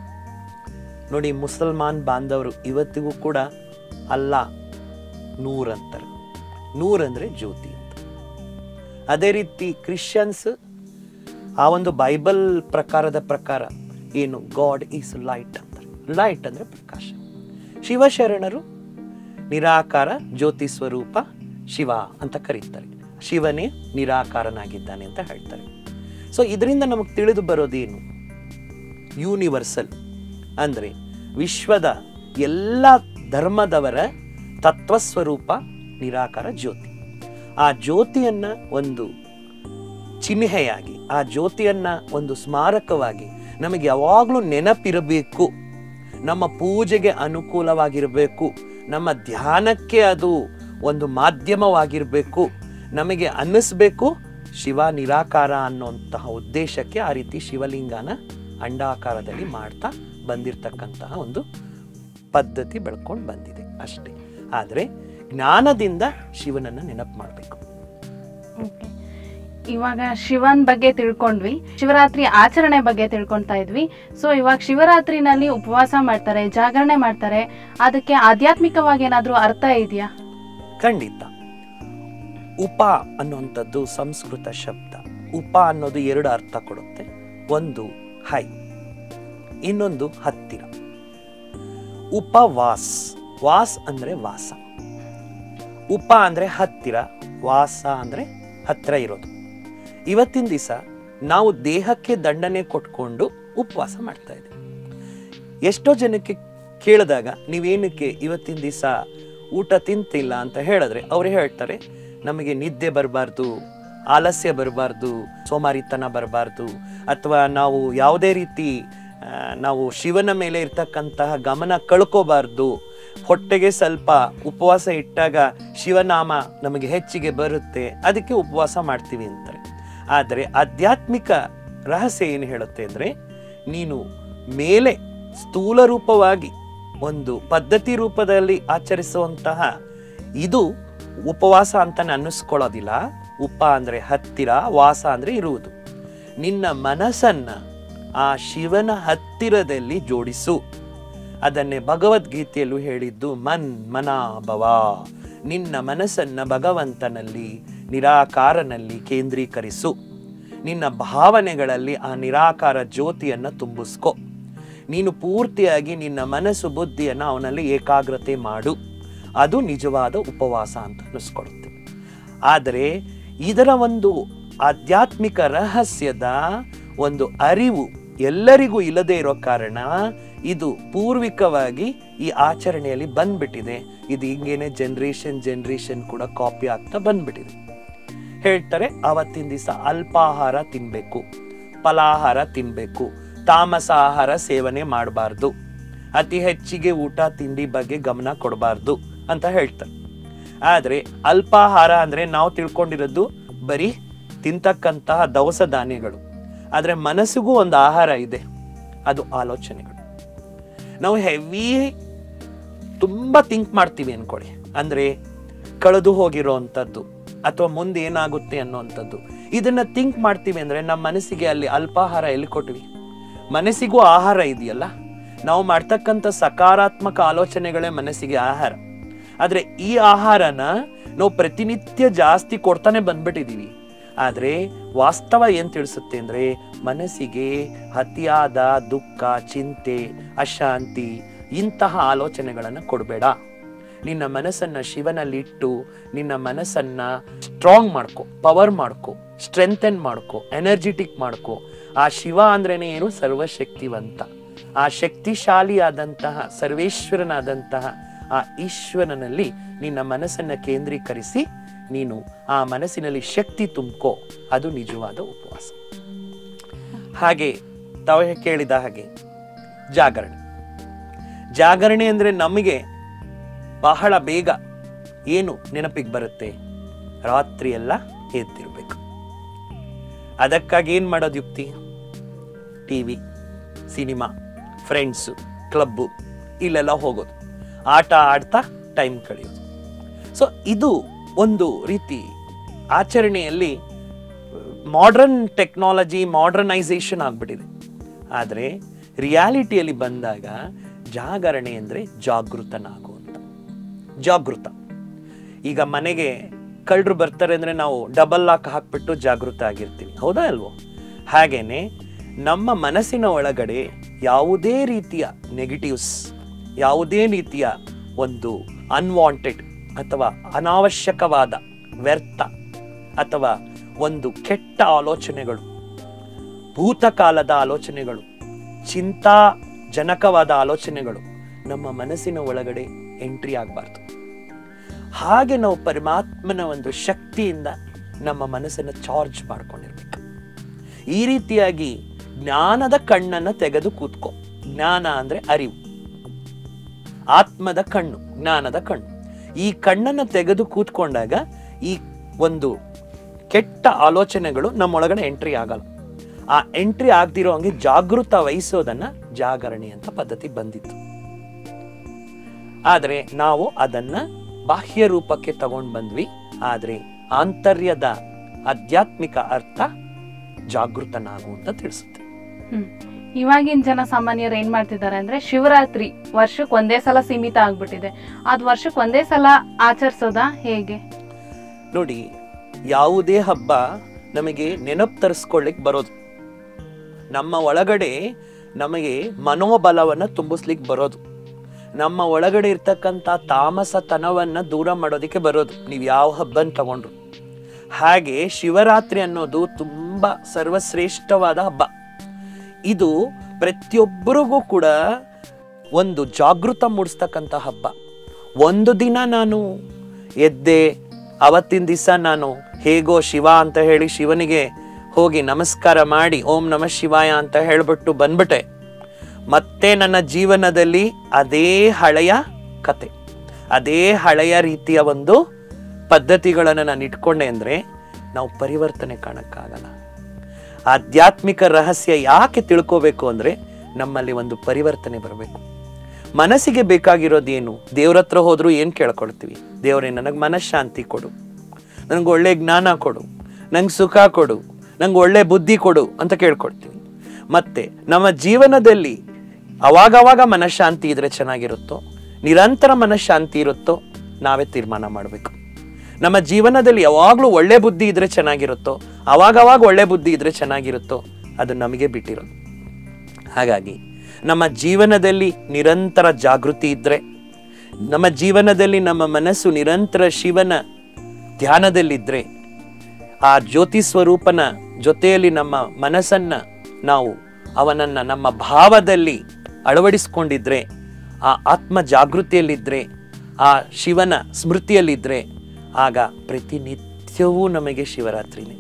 ನೋಡಿ, ಮುಸಲ್ಮಾನ್ ಬಾಂಧವರು ಇವತ್ತಿಗೂ ಕೂಡ ಅಲ್ಲಾ ನೂರ್ ಅಂತಾರೆ. ನೂರ್ ಅಂದ್ರೆ ಜ್ಯೋತಿ ಅಂತ. ಅದೇ ರೀತಿ ಕ್ರಿಶ್ಚಿಯನ್ಸ್ ಆ ಒಂದು ಬೈಬಲ್ ಪ್ರಕಾರದ ಪ್ರಕಾರ ಏನು, ಗಾಡ್ ಈಸ್ ಲೈಟ್ ಅಂತಾರೆ. ಲೈಟ್ ಅಂದ್ರೆ ಪ್ರಕಾಶ. ಶಿವಶರಣರು ನಿರಾಕಾರ ಜ್ಯೋತಿ ಸ್ವರೂಪ ಶಿವ ಅಂತ ಕರೀತಾರೆ. ಶಿವನೇ ನಿರಾಕಾರನಾಗಿದ್ದಾನೆ ಅಂತ ಹೇಳ್ತಾರೆ. ಸೊ ಇದರಿಂದ ನಮಗೆ ತಿಳಿದು ಬರೋದೇನು, ಯೂನಿವರ್ಸಲ್ ಅಂದ್ರೆ ವಿಶ್ವದ ಎಲ್ಲ ಧರ್ಮದವರ ತತ್ವಸ್ವರೂಪ ನಿರಾಕಾರ ಜ್ಯೋತಿ. ಆ ಜ್ಯೋತಿಯನ್ನ ಒಂದು ಚಿಹ್ನೆಯಾಗಿ, ಆ ಜ್ಯೋತಿಯನ್ನ ಒಂದು ಸ್ಮಾರಕವಾಗಿ ನಮಗೆ ಯಾವಾಗಲೂ ನೆನಪಿರಬೇಕು, ನಮ್ಮ ಪೂಜೆಗೆ ಅನುಕೂಲವಾಗಿರಬೇಕು, ನಮ್ಮ ಧ್ಯಾನಕ್ಕೆ ಅದು ಒಂದು ಮಾಧ್ಯಮವಾಗಿರಬೇಕು, ನಮಗೆ ಅನ್ನಿಸ್ಬೇಕು ಶಿವ ನಿರಾಕಾರ ಅನ್ನುವಂತಹ ಉದ್ದೇಶಕ್ಕೆ ಆ ರೀತಿ ಶಿವಲಿಂಗನ ಅಂಡಾಕಾರದಲ್ಲಿ ಮಾಡ್ತಾ ಬಂದಿರತಕ್ಕಂತಹ ಒಂದು ಪದ್ಧತಿ ಬೆಳ್ಕೊಂಡು ಬಂದಿದೆ ಅಷ್ಟೇ. ಆದರೆ ಜ್ಞಾನದಿಂದ ಶಿವನನ್ನು ನೆನಪು ಮಾಡಬೇಕು. ಇವಾಗ ಶಿವನ್ ಬಗ್ಗೆ ತಿಳ್ಕೊಂಡ್ವಿ, ಶಿವರಾತ್ರಿ ಆಚರಣೆ ಬಗ್ಗೆ ತಿಳ್ಕೊಳ್ತಾ ಇದ್ವಿ. ಸೊ ಇವಾಗ ಶಿವರಾತ್ರಿನಲ್ಲಿ ಉಪವಾಸ ಮಾಡ್ತಾರೆ, ಜಾಗರಣೆ ಮಾಡ್ತಾರೆ, ಅದಕ್ಕೆ ಆಧ್ಯಾತ್ಮಿಕವಾಗಿ ಏನಾದ್ರೂ ಅರ್ಥ ಇದೆಯಾ? ಖಂಡಿತ. ಉಪ ಅನ್ನುವಂಥದ್ದು ಸಂಸ್ಕೃತ ಶಬ್ದ. ಉಪ ಅನ್ನೋದು ಎರಡು ಅರ್ಥ ಕೊಡುತ್ತೆ. ಒಂದು ಹೈ, ಇನ್ನೊಂದು ಹತ್ತಿರ. ಉಪವಾಸ್, ವಾಸ್ ಅಂದ್ರೆ ವಾಸ, ಉಪ ಅಂದ್ರೆ ಹತ್ತಿರ, ವಾಸ ಅಂದ್ರೆ ಹತ್ತಿರ ಇರೋದು. ಇವತ್ತಿನ ದಿವಸ ನಾವು ದೇಹಕ್ಕೆ ದಂಡನೆ ಕೊಟ್ಕೊಂಡು ಉಪವಾಸ ಮಾಡ್ತಾ ಇದ್ದೀವಿ. ಎಷ್ಟೋ ಜನಕ್ಕೆ ಕೇಳಿದಾಗ ನೀವೇನಕ್ಕೆ ಇವತ್ತಿನ ದಿವಸ ಊಟ ತಿಂತಿಲ್ಲ ಅಂತ ಹೇಳಿದ್ರೆ ಅವ್ರು ಹೇಳ್ತಾರೆ, ನಮಗೆ ನಿದ್ದೆ ಬರಬಾರ್ದು, ಆಲಸ್ಯ ಬರಬಾರ್ದು, ಸೋಮಾರಿತನ ಬರಬಾರ್ದು, ಅಥವಾ ನಾವು ಯಾವುದೇ ರೀತಿ ನಾವು ಶಿವನ ಮೇಲೆ ಇರ್ತಕ್ಕಂತಹ ಗಮನ ಕಳ್ಕೋಬಾರ್ದು, ಹೊಟ್ಟೆಗೆ ಸ್ವಲ್ಪ ಉಪವಾಸ ಇಟ್ಟಾಗ ಶಿವನಾಮ ನಮಗೆ ಹೆಚ್ಚಿಗೆ ಬರುತ್ತೆ, ಅದಕ್ಕೆ ಉಪವಾಸ ಮಾಡ್ತೀವಿ ಅಂತಾರೆ. ಆದರೆ ಆಧ್ಯಾತ್ಮಿಕ ರಹಸ್ಯ ಏನು ಹೇಳುತ್ತೆ ಅಂದರೆ, ನೀನು ಮೇಲೆ ಸ್ಥೂಲ ರೂಪವಾಗಿ ಒಂದು ಪದ್ಧತಿ ರೂಪದಲ್ಲಿ ಆಚರಿಸುವಂತಹ ಇದು ಉಪವಾಸ ಅಂತ ಅನ್ನಿಸ್ಕೊಳ್ಳೋದಿಲ್ಲ. ಉಪ ಅಂದರೆ ಹತ್ತಿರ, ವಾಸ ಅಂದರೆ ಇರುವುದು. ನಿನ್ನ ಮನಸ್ಸನ್ನ ಆ ಶಿವನ ಹತ್ತಿರದಲ್ಲಿ ಜೋಡಿಸು. ಅದನ್ನೇ ಭಗವದ್ಗೀತೆಯಲ್ಲೂ ಹೇಳಿದ್ದು, ಮನ್ ಮನಾಭವ. ನಿನ್ನ ಮನಸ್ಸನ್ನ ಭಗವಂತನಲ್ಲಿ, ನಿರಾಕಾರನಲ್ಲಿ ಕೇಂದ್ರೀಕರಿಸು. ನಿನ್ನ ಭಾವನೆಗಳಲ್ಲಿ ಆ ನಿರಾಕಾರ ಜ್ಯೋತಿಯನ್ನು ತುಂಬಿಸ್ಕೊ. ನೀನು ಪೂರ್ತಿಯಾಗಿ ನಿನ್ನ ಮನಸ್ಸು ಬುದ್ಧಿಯನ್ನು ಅವನಲ್ಲಿ ಏಕಾಗ್ರತೆ ಮಾಡು. ಅದು ನಿಜವಾದ ಉಪವಾಸ ಅಂತ ಅನ್ನಿಸ್ಕೊಡುತ್ತೆ. ಆದರೆ ಇದರ ಒಂದು ಆಧ್ಯಾತ್ಮಿಕ ರಹಸ್ಯದ ಒಂದು ಅರಿವು ಎಲ್ಲರಿಗೂ ಇಲ್ಲದೆ ಇರೋ ಕಾರಣ ಇದು ಪೂರ್ವಿಕವಾಗಿ ಈ ಆಚರಣೆಯಲ್ಲಿ ಬಂದ್ಬಿಟ್ಟಿದೆ. ಇದು ಹಿಂಗೇನೆ ಜನರೇಷನ್ ಜನರೇಷನ್ ಕೂಡ ಕಾಪಿ ಆಗ್ತಾ ಬಂದ್ಬಿಟ್ಟಿದೆ. ಹೇಳ್ತಾರೆ, ಅವತ್ತಿನ ದಿವಸ ಅಲ್ಪಾಹಾರ ತಿನ್ಬೇಕು, ಫಲಾಹಾರ ತಿನ್ಬೇಕು, ತಾಮಸ ಆಹಾರ ಸೇವನೆ ಮಾಡಬಾರ್ದು, ಅತಿ ಹೆಚ್ಚಿಗೆ ಊಟ ತಿಂಡಿ ಬಗ್ಗೆ ಗಮನ ಕೊಡಬಾರ್ದು ಅಂತ ಹೇಳ್ತಾರೆ. ಆದರೆ ಅಲ್ಪಾಹಾರ ಅಂದ್ರೆ ನಾವು ತಿಳ್ಕೊಂಡಿರೋದು ಬರೀ ತಿಂತಕ್ಕಂತಹ ದವಸ ಧಾನ್ಯಗಳು. ಆದರೆ ಮನಸ್ಸಿಗೂ ಒಂದು ಆಹಾರ ಇದೆ, ಅದು ಆಲೋಚನೆಗಳು. ನಾವು ಹೆವಿ ತುಂಬಾ ಥಿಂಕ್ ಮಾಡ್ತೀವಿ ಅನ್ಕೊಳ್ಳಿ, ಅಂದ್ರೆ ಕಳೆದು ಹೋಗಿರೋ ಅಂಥದ್ದು ಅಥವಾ ಮುಂದೆ ಏನಾಗುತ್ತೆ ಅನ್ನೋವಂಥದ್ದು. ಇದನ್ನ ಥಿಂಕ್ ಮಾಡ್ತೀವಿ ಅಂದ್ರೆ ನಮ್ಮ ಮನಸ್ಸಿಗೆ ಅಲ್ಲಿ ಅಲ್ಪಾಹಾರ ಎಲ್ಲಿ ಕೊಟ್ವಿ? ಮನಸ್ಸಿಗೂ ಆಹಾರ ಇದೆಯಲ್ಲ. ನಾವು ಮಾಡ್ತಕ್ಕಂಥ ಸಕಾರಾತ್ಮಕ ಆಲೋಚನೆಗಳೇ ಮನಸ್ಸಿಗೆ ಆಹಾರ. ಆದ್ರೆ ಈ ಆಹಾರನ ನಾವು ಪ್ರತಿನಿತ್ಯ ಜಾಸ್ತಿ ಕೊಡ್ತಾನೆ ಬಂದ್ಬಿಟ್ಟಿದೀವಿ. ಆದರೆ ವಾಸ್ತವ ಏನು ತಿಳಿಸುತ್ತೆ ಅಂದರೆ ಮನಸ್ಸಿಗೆ ಅತಿಯಾದ ದುಃಖ, ಚಿಂತೆ, ಅಶಾಂತಿ ಇಂತಹ ಆಲೋಚನೆಗಳನ್ನು ಕೊಡಬೇಡ. ನಿನ್ನ ಮನಸ್ಸನ್ನು ಶಿವನಲ್ಲಿಟ್ಟು ನಿನ್ನ ಮನಸ್ಸನ್ನು ಸ್ಟ್ರಾಂಗ್ ಮಾಡ್ಕೊ, ಪವರ್ ಮಾಡ್ಕೊ, ಸ್ಟ್ರೆಂಥನ್ ಮಾಡ್ಕೊ, ಎನರ್ಜಿಟಿಕ್ ಮಾಡ್ಕೊ. ಆ ಶಿವ ಅಂದ್ರೇನೆ ಏನು? ಸರ್ವಶಕ್ತಿವಂತ. ಆ ಶಕ್ತಿಶಾಲಿಯಾದಂತಹ ಸರ್ವೇಶ್ವರನಾದಂತಹ ಆ ಈಶ್ವರನಲ್ಲಿ ನಿನ್ನ ಮನಸ್ಸನ್ನು ಕೇಂದ್ರೀಕರಿಸಿ ನೀನು ಆ ಮನಸ್ಸಿನಲ್ಲಿ ಶಕ್ತಿ ತುಂಬ್ಕೋ. ಅದು ನಿಜವಾದ ಉಪವಾಸ. ಹಾಗೆ ತಾವು ಕೇಳಿದ ಹಾಗೆ ಜಾಗರಣೆ. ಜಾಗರಣೆ ಅಂದರೆ ನಮಗೆ ಬಹಳ ಬೇಗ ಏನು ನೆನಪಿಗೆ ಬರುತ್ತೆ? ರಾತ್ರಿ ಎಲ್ಲ ಎದ್ದಿರ್ಬೇಕು. ಅದಕ್ಕಾಗಿ ಏನು ಮಾಡೋದು ಯುಕ್ತಿ? T V, cinema, friends, club ಇಲ್ಲೆಲ್ಲ ಹೋಗೋದು, ಆಟ ಆಡ್ತಾ ಟೈಮ್ ಕಳೆಯೋದು. ಸೊ ಇದು ಒಂದು ರೀತಿ ಆಚರಣೆಯಲ್ಲಿ ಮಾಡ್ರನ್ ಟೆಕ್ನಾಲಜಿ, ಮಾಡ್ರನೈಸೇಷನ್ ಆಗ್ಬಿಟ್ಟಿದೆ. ಆದರೆ ರಿಯಾಲಿಟಿಯಲ್ಲಿ ಬಂದಾಗ ಜಾಗರಣೆ ಅಂದರೆ ಜಾಗೃತನಾಗುವಂತ. ಜಾಗೃತ. ಈಗ ಮನೆಗೆ ಕಳ್ಳರು ಬರ್ತಾರೆ ಅಂದರೆ ನಾವು ಡಬಲ್ ಲಾಕ್ ಹಾಕ್ಬಿಟ್ಟು ಜಾಗೃತ ಆಗಿರ್ತೀವಿ, ಹೌದಾ ಅಲ್ವೋ? ಹಾಗೇನೆ ನಮ್ಮ ಮನಸ್ಸಿನ ಒಳಗಡೆ ಯಾವುದೇ ರೀತಿಯ ನೆಗೆಟಿವ್ಸ್, ಯಾವುದೇ ರೀತಿಯ ಒಂದು ಅನ್ವಾಂಟೆಡ್ ಅಥವಾ ಅನಾವಶ್ಯಕವಾದ ವ್ಯರ್ಥ ಅಥವಾ ಒಂದು ಕೆಟ್ಟ ಆಲೋಚನೆಗಳು, ಭೂತಕಾಲದ ಆಲೋಚನೆಗಳು, ಚಿಂತಾಜನಕವಾದ ಆಲೋಚನೆಗಳು ನಮ್ಮ ಮನಸ್ಸಿನ ಒಳಗಡೆ ಎಂಟ್ರಿ ಆಗಬಾರ್ದು. ಹಾಗೆ ನಾವು ಪರಮಾತ್ಮನ ಒಂದು ಶಕ್ತಿಯಿಂದ ನಮ್ಮ ಮನಸ್ಸನ್ನು ಚಾರ್ಜ್ ಮಾಡ್ಕೊಂಡಿರ್ಬೇಕು. ಈ ರೀತಿಯಾಗಿ ಜ್ಞಾನದ ಕಣ್ಣನ್ನು ತೆಗೆದು ಕೂತ್ಕೋ. ಜ್ಞಾನ ಅಂದ್ರೆ ಅರಿವು, ಆತ್ಮದ ಕಣ್ಣು, ಜ್ಞಾನದ ಕಣ್ಣು. ಈ ಕಣ್ಣನ್ನು ತೆಗೆದು ಕೂತ್ಕೊಂಡಾಗ ಈ ಒಂದು ಕೆಟ್ಟ ಆಲೋಚನೆಗಳು ನಮ್ಮೊಳಗಡೆ ಎಂಟ್ರಿ ಆಗಲ್ಲ. ಆ ಎಂಟ್ರಿ ಆಗದಿರೋ ಹಂಗೆ ಜಾಗೃತ ವಹಿಸೋದನ್ನ ಜಾಗರಣೆ ಅಂತ ಪದ್ಧತಿ ಬಂದಿತ್ತು. ಆದರೆ ನಾವು ಅದನ್ನ ಬಾಹ್ಯ ರೂಪಕ್ಕೆ ತಗೊಂಡು ಬಂದ್ವಿ. ಆದರೆ ಆಂತರ್ಯದ ಆಧ್ಯಾತ್ಮಿಕ ಅರ್ಥ ಜಾಗೃತನಾಗು ಅಂತ ತಿಳಿಸುತ್ತೆ. ಹ್ಮ್ ಇವಾಗಿನ ಜನ ಸಾಮಾನ್ಯರು ಏನ್ ಮಾಡ್ತಿದ್ದಾರೆ ಅಂದ್ರೆ ಶಿವರಾತ್ರಿ ವರ್ಷಕ್ಕೆ ಒಂದೇ ಸಲ ಸೀಮಿತ ಆಗ್ಬಿಟ್ಟಿದೆ. ಅದ್ ವರ್ಷಕ್ಕೆ ಒಂದೇ ಸಲ ಆಚರಿಸೋದಾ ಹೇಗೆ? ನೋಡಿ, ಯಾವುದೇ ಹಬ್ಬ ನಮಗೆ ನೆನಪು ತರಿಸ್ಕೊಳ್ಳಿಕ್ ಬರೋದು, ನಮ್ಮ ಒಳಗಡೆ ನಮಗೆ ಮನೋಬಲವನ್ನ ತುಂಬಿಸ್ಲಿಕ್ಕೆ ಬರೋದು, ನಮ್ಮ ಒಳಗಡೆ ಇರ್ತಕ್ಕಂಥ ತಾಮಸತನವನ್ನ ದೂರ ಮಾಡೋದಕ್ಕೆ ಬರೋದು, ನೀವು ಯಾವ ಹಬ್ಬನ ತಗೊಂಡ್ರು. ಹಾಗೆ ಶಿವರಾತ್ರಿ ಅನ್ನೋದು ತುಂಬಾ ಸರ್ವಶ್ರೇಷ್ಠವಾದ ಹಬ್ಬ. ಇದು ಪ್ರತಿಯೊಬ್ಬರಿಗೂ ಕೂಡ ಒಂದು ಜಾಗೃತ ಮೂಡಿಸ್ತಕ್ಕಂಥ ಹಬ್ಬ. ಒಂದು ದಿನ ನಾನು ಎದ್ದೆ, ಅವತ್ತಿನ ದಿವಸ ನಾನು ಹೇಗೋ ಶಿವ ಅಂತ ಹೇಳಿ ಶಿವನಿಗೆ ಹೋಗಿ ನಮಸ್ಕಾರ ಮಾಡಿ ಓಂ ನಮಃ ಶಿವಾಯ ಅಂತ ಹೇಳ್ಬಿಟ್ಟು ಬಂದ್ಬಿಟ್ಟೆ, ಮತ್ತೆ ನನ್ನ ಜೀವನದಲ್ಲಿ ಅದೇ ಹಳೆಯ ಕತೆ, ಅದೇ ಹಳೆಯ ರೀತಿಯ ಒಂದು ಪದ್ಧತಿಗಳನ್ನು ನಾನು ಇಟ್ಕೊಂಡೆ ಅಂದರೆ ನಾವು ಪರಿವರ್ತನೆ ಕಾಣಕ್ಕಾಗಲ್ಲ. ಆಧ್ಯಾತ್ಮಿಕ ರಹಸ್ಯ ಯಾಕೆ ತಿಳ್ಕೋಬೇಕು ಅಂದರೆ ನಮ್ಮಲ್ಲಿ ಒಂದು ಪರಿವರ್ತನೆ ಬರಬೇಕು. ಮನಸ್ಸಿಗೆ ಬೇಕಾಗಿರೋದೇನು? ದೇವ್ರ ಹತ್ರ ಹೋದ್ರು ಏನು ಕೇಳ್ಕೊಳ್ತೀವಿ? ದೇವರೇ ನನಗೆ ಮನಃಶಾಂತಿ ಕೊಡು, ನನಗೆ ಒಳ್ಳೆ ಜ್ಞಾನ ಕೊಡು, ನಂಗೆ ಸುಖ ಕೊಡು, ನಂಗೆ ಒಳ್ಳೆ ಬುದ್ಧಿ ಕೊಡು ಅಂತ ಕೇಳ್ಕೊಳ್ತೀವಿ. ಮತ್ತೆ ನಮ್ಮ ಜೀವನದಲ್ಲಿ ಅವಾಗವಾಗ ಮನಃಶಾಂತಿ ಇದ್ರೆ ಚೆನ್ನಾಗಿರುತ್ತೋ, ನಿರಂತರ ಮನಃಶಾಂತಿ ಇರುತ್ತೋ ನಾವೇ ತೀರ್ಮಾನ ಮಾಡಬೇಕು. ನಮ್ಮ ಜೀವನದಲ್ಲಿ ಯಾವಾಗಲೂ ಒಳ್ಳೆ ಬುದ್ಧಿ ಇದ್ರೆ ಚೆನ್ನಾಗಿರುತ್ತೋ, ಅವಾಗವಾಗ ಒಳ್ಳೆ ಬುದ್ಧಿ ಇದ್ರೆ ಚೆನ್ನಾಗಿರುತ್ತೋ, ಅದು ನಮಗೆ ಬಿಟ್ಟಿರೋದು. ಹಾಗಾಗಿ ನಮ್ಮ ಜೀವನದಲ್ಲಿ ನಿರಂತರ ಜಾಗೃತಿ ಇದ್ರೆ, ನಮ್ಮ ಜೀವನದಲ್ಲಿ ನಮ್ಮ ಮನಸ್ಸು ನಿರಂತರ ಶಿವನ ಧ್ಯಾನದಲ್ಲಿದ್ದರೆ, ಆ ಜ್ಯೋತಿ ಸ್ವರೂಪನ ಜೊತೆಯಲ್ಲಿ ನಮ್ಮ ಮನಸ್ಸನ್ನ ನಾವು ಅವನನ್ನ ನಮ್ಮ ಭಾವದಲ್ಲಿ ಅಳವಡಿಸ್ಕೊಂಡಿದ್ರೆ, ಆ ಆತ್ಮ ಜಾಗೃತಿಯಲ್ಲಿದ್ದರೆ, ಆ ಶಿವನ ಸ್ಮೃತಿಯಲ್ಲಿದ್ದರೆ, ಆಗ ಪ್ರತಿನಿತ್ಯವೂ ನಮಗೆ ಶಿವರಾತ್ರಿನೇ.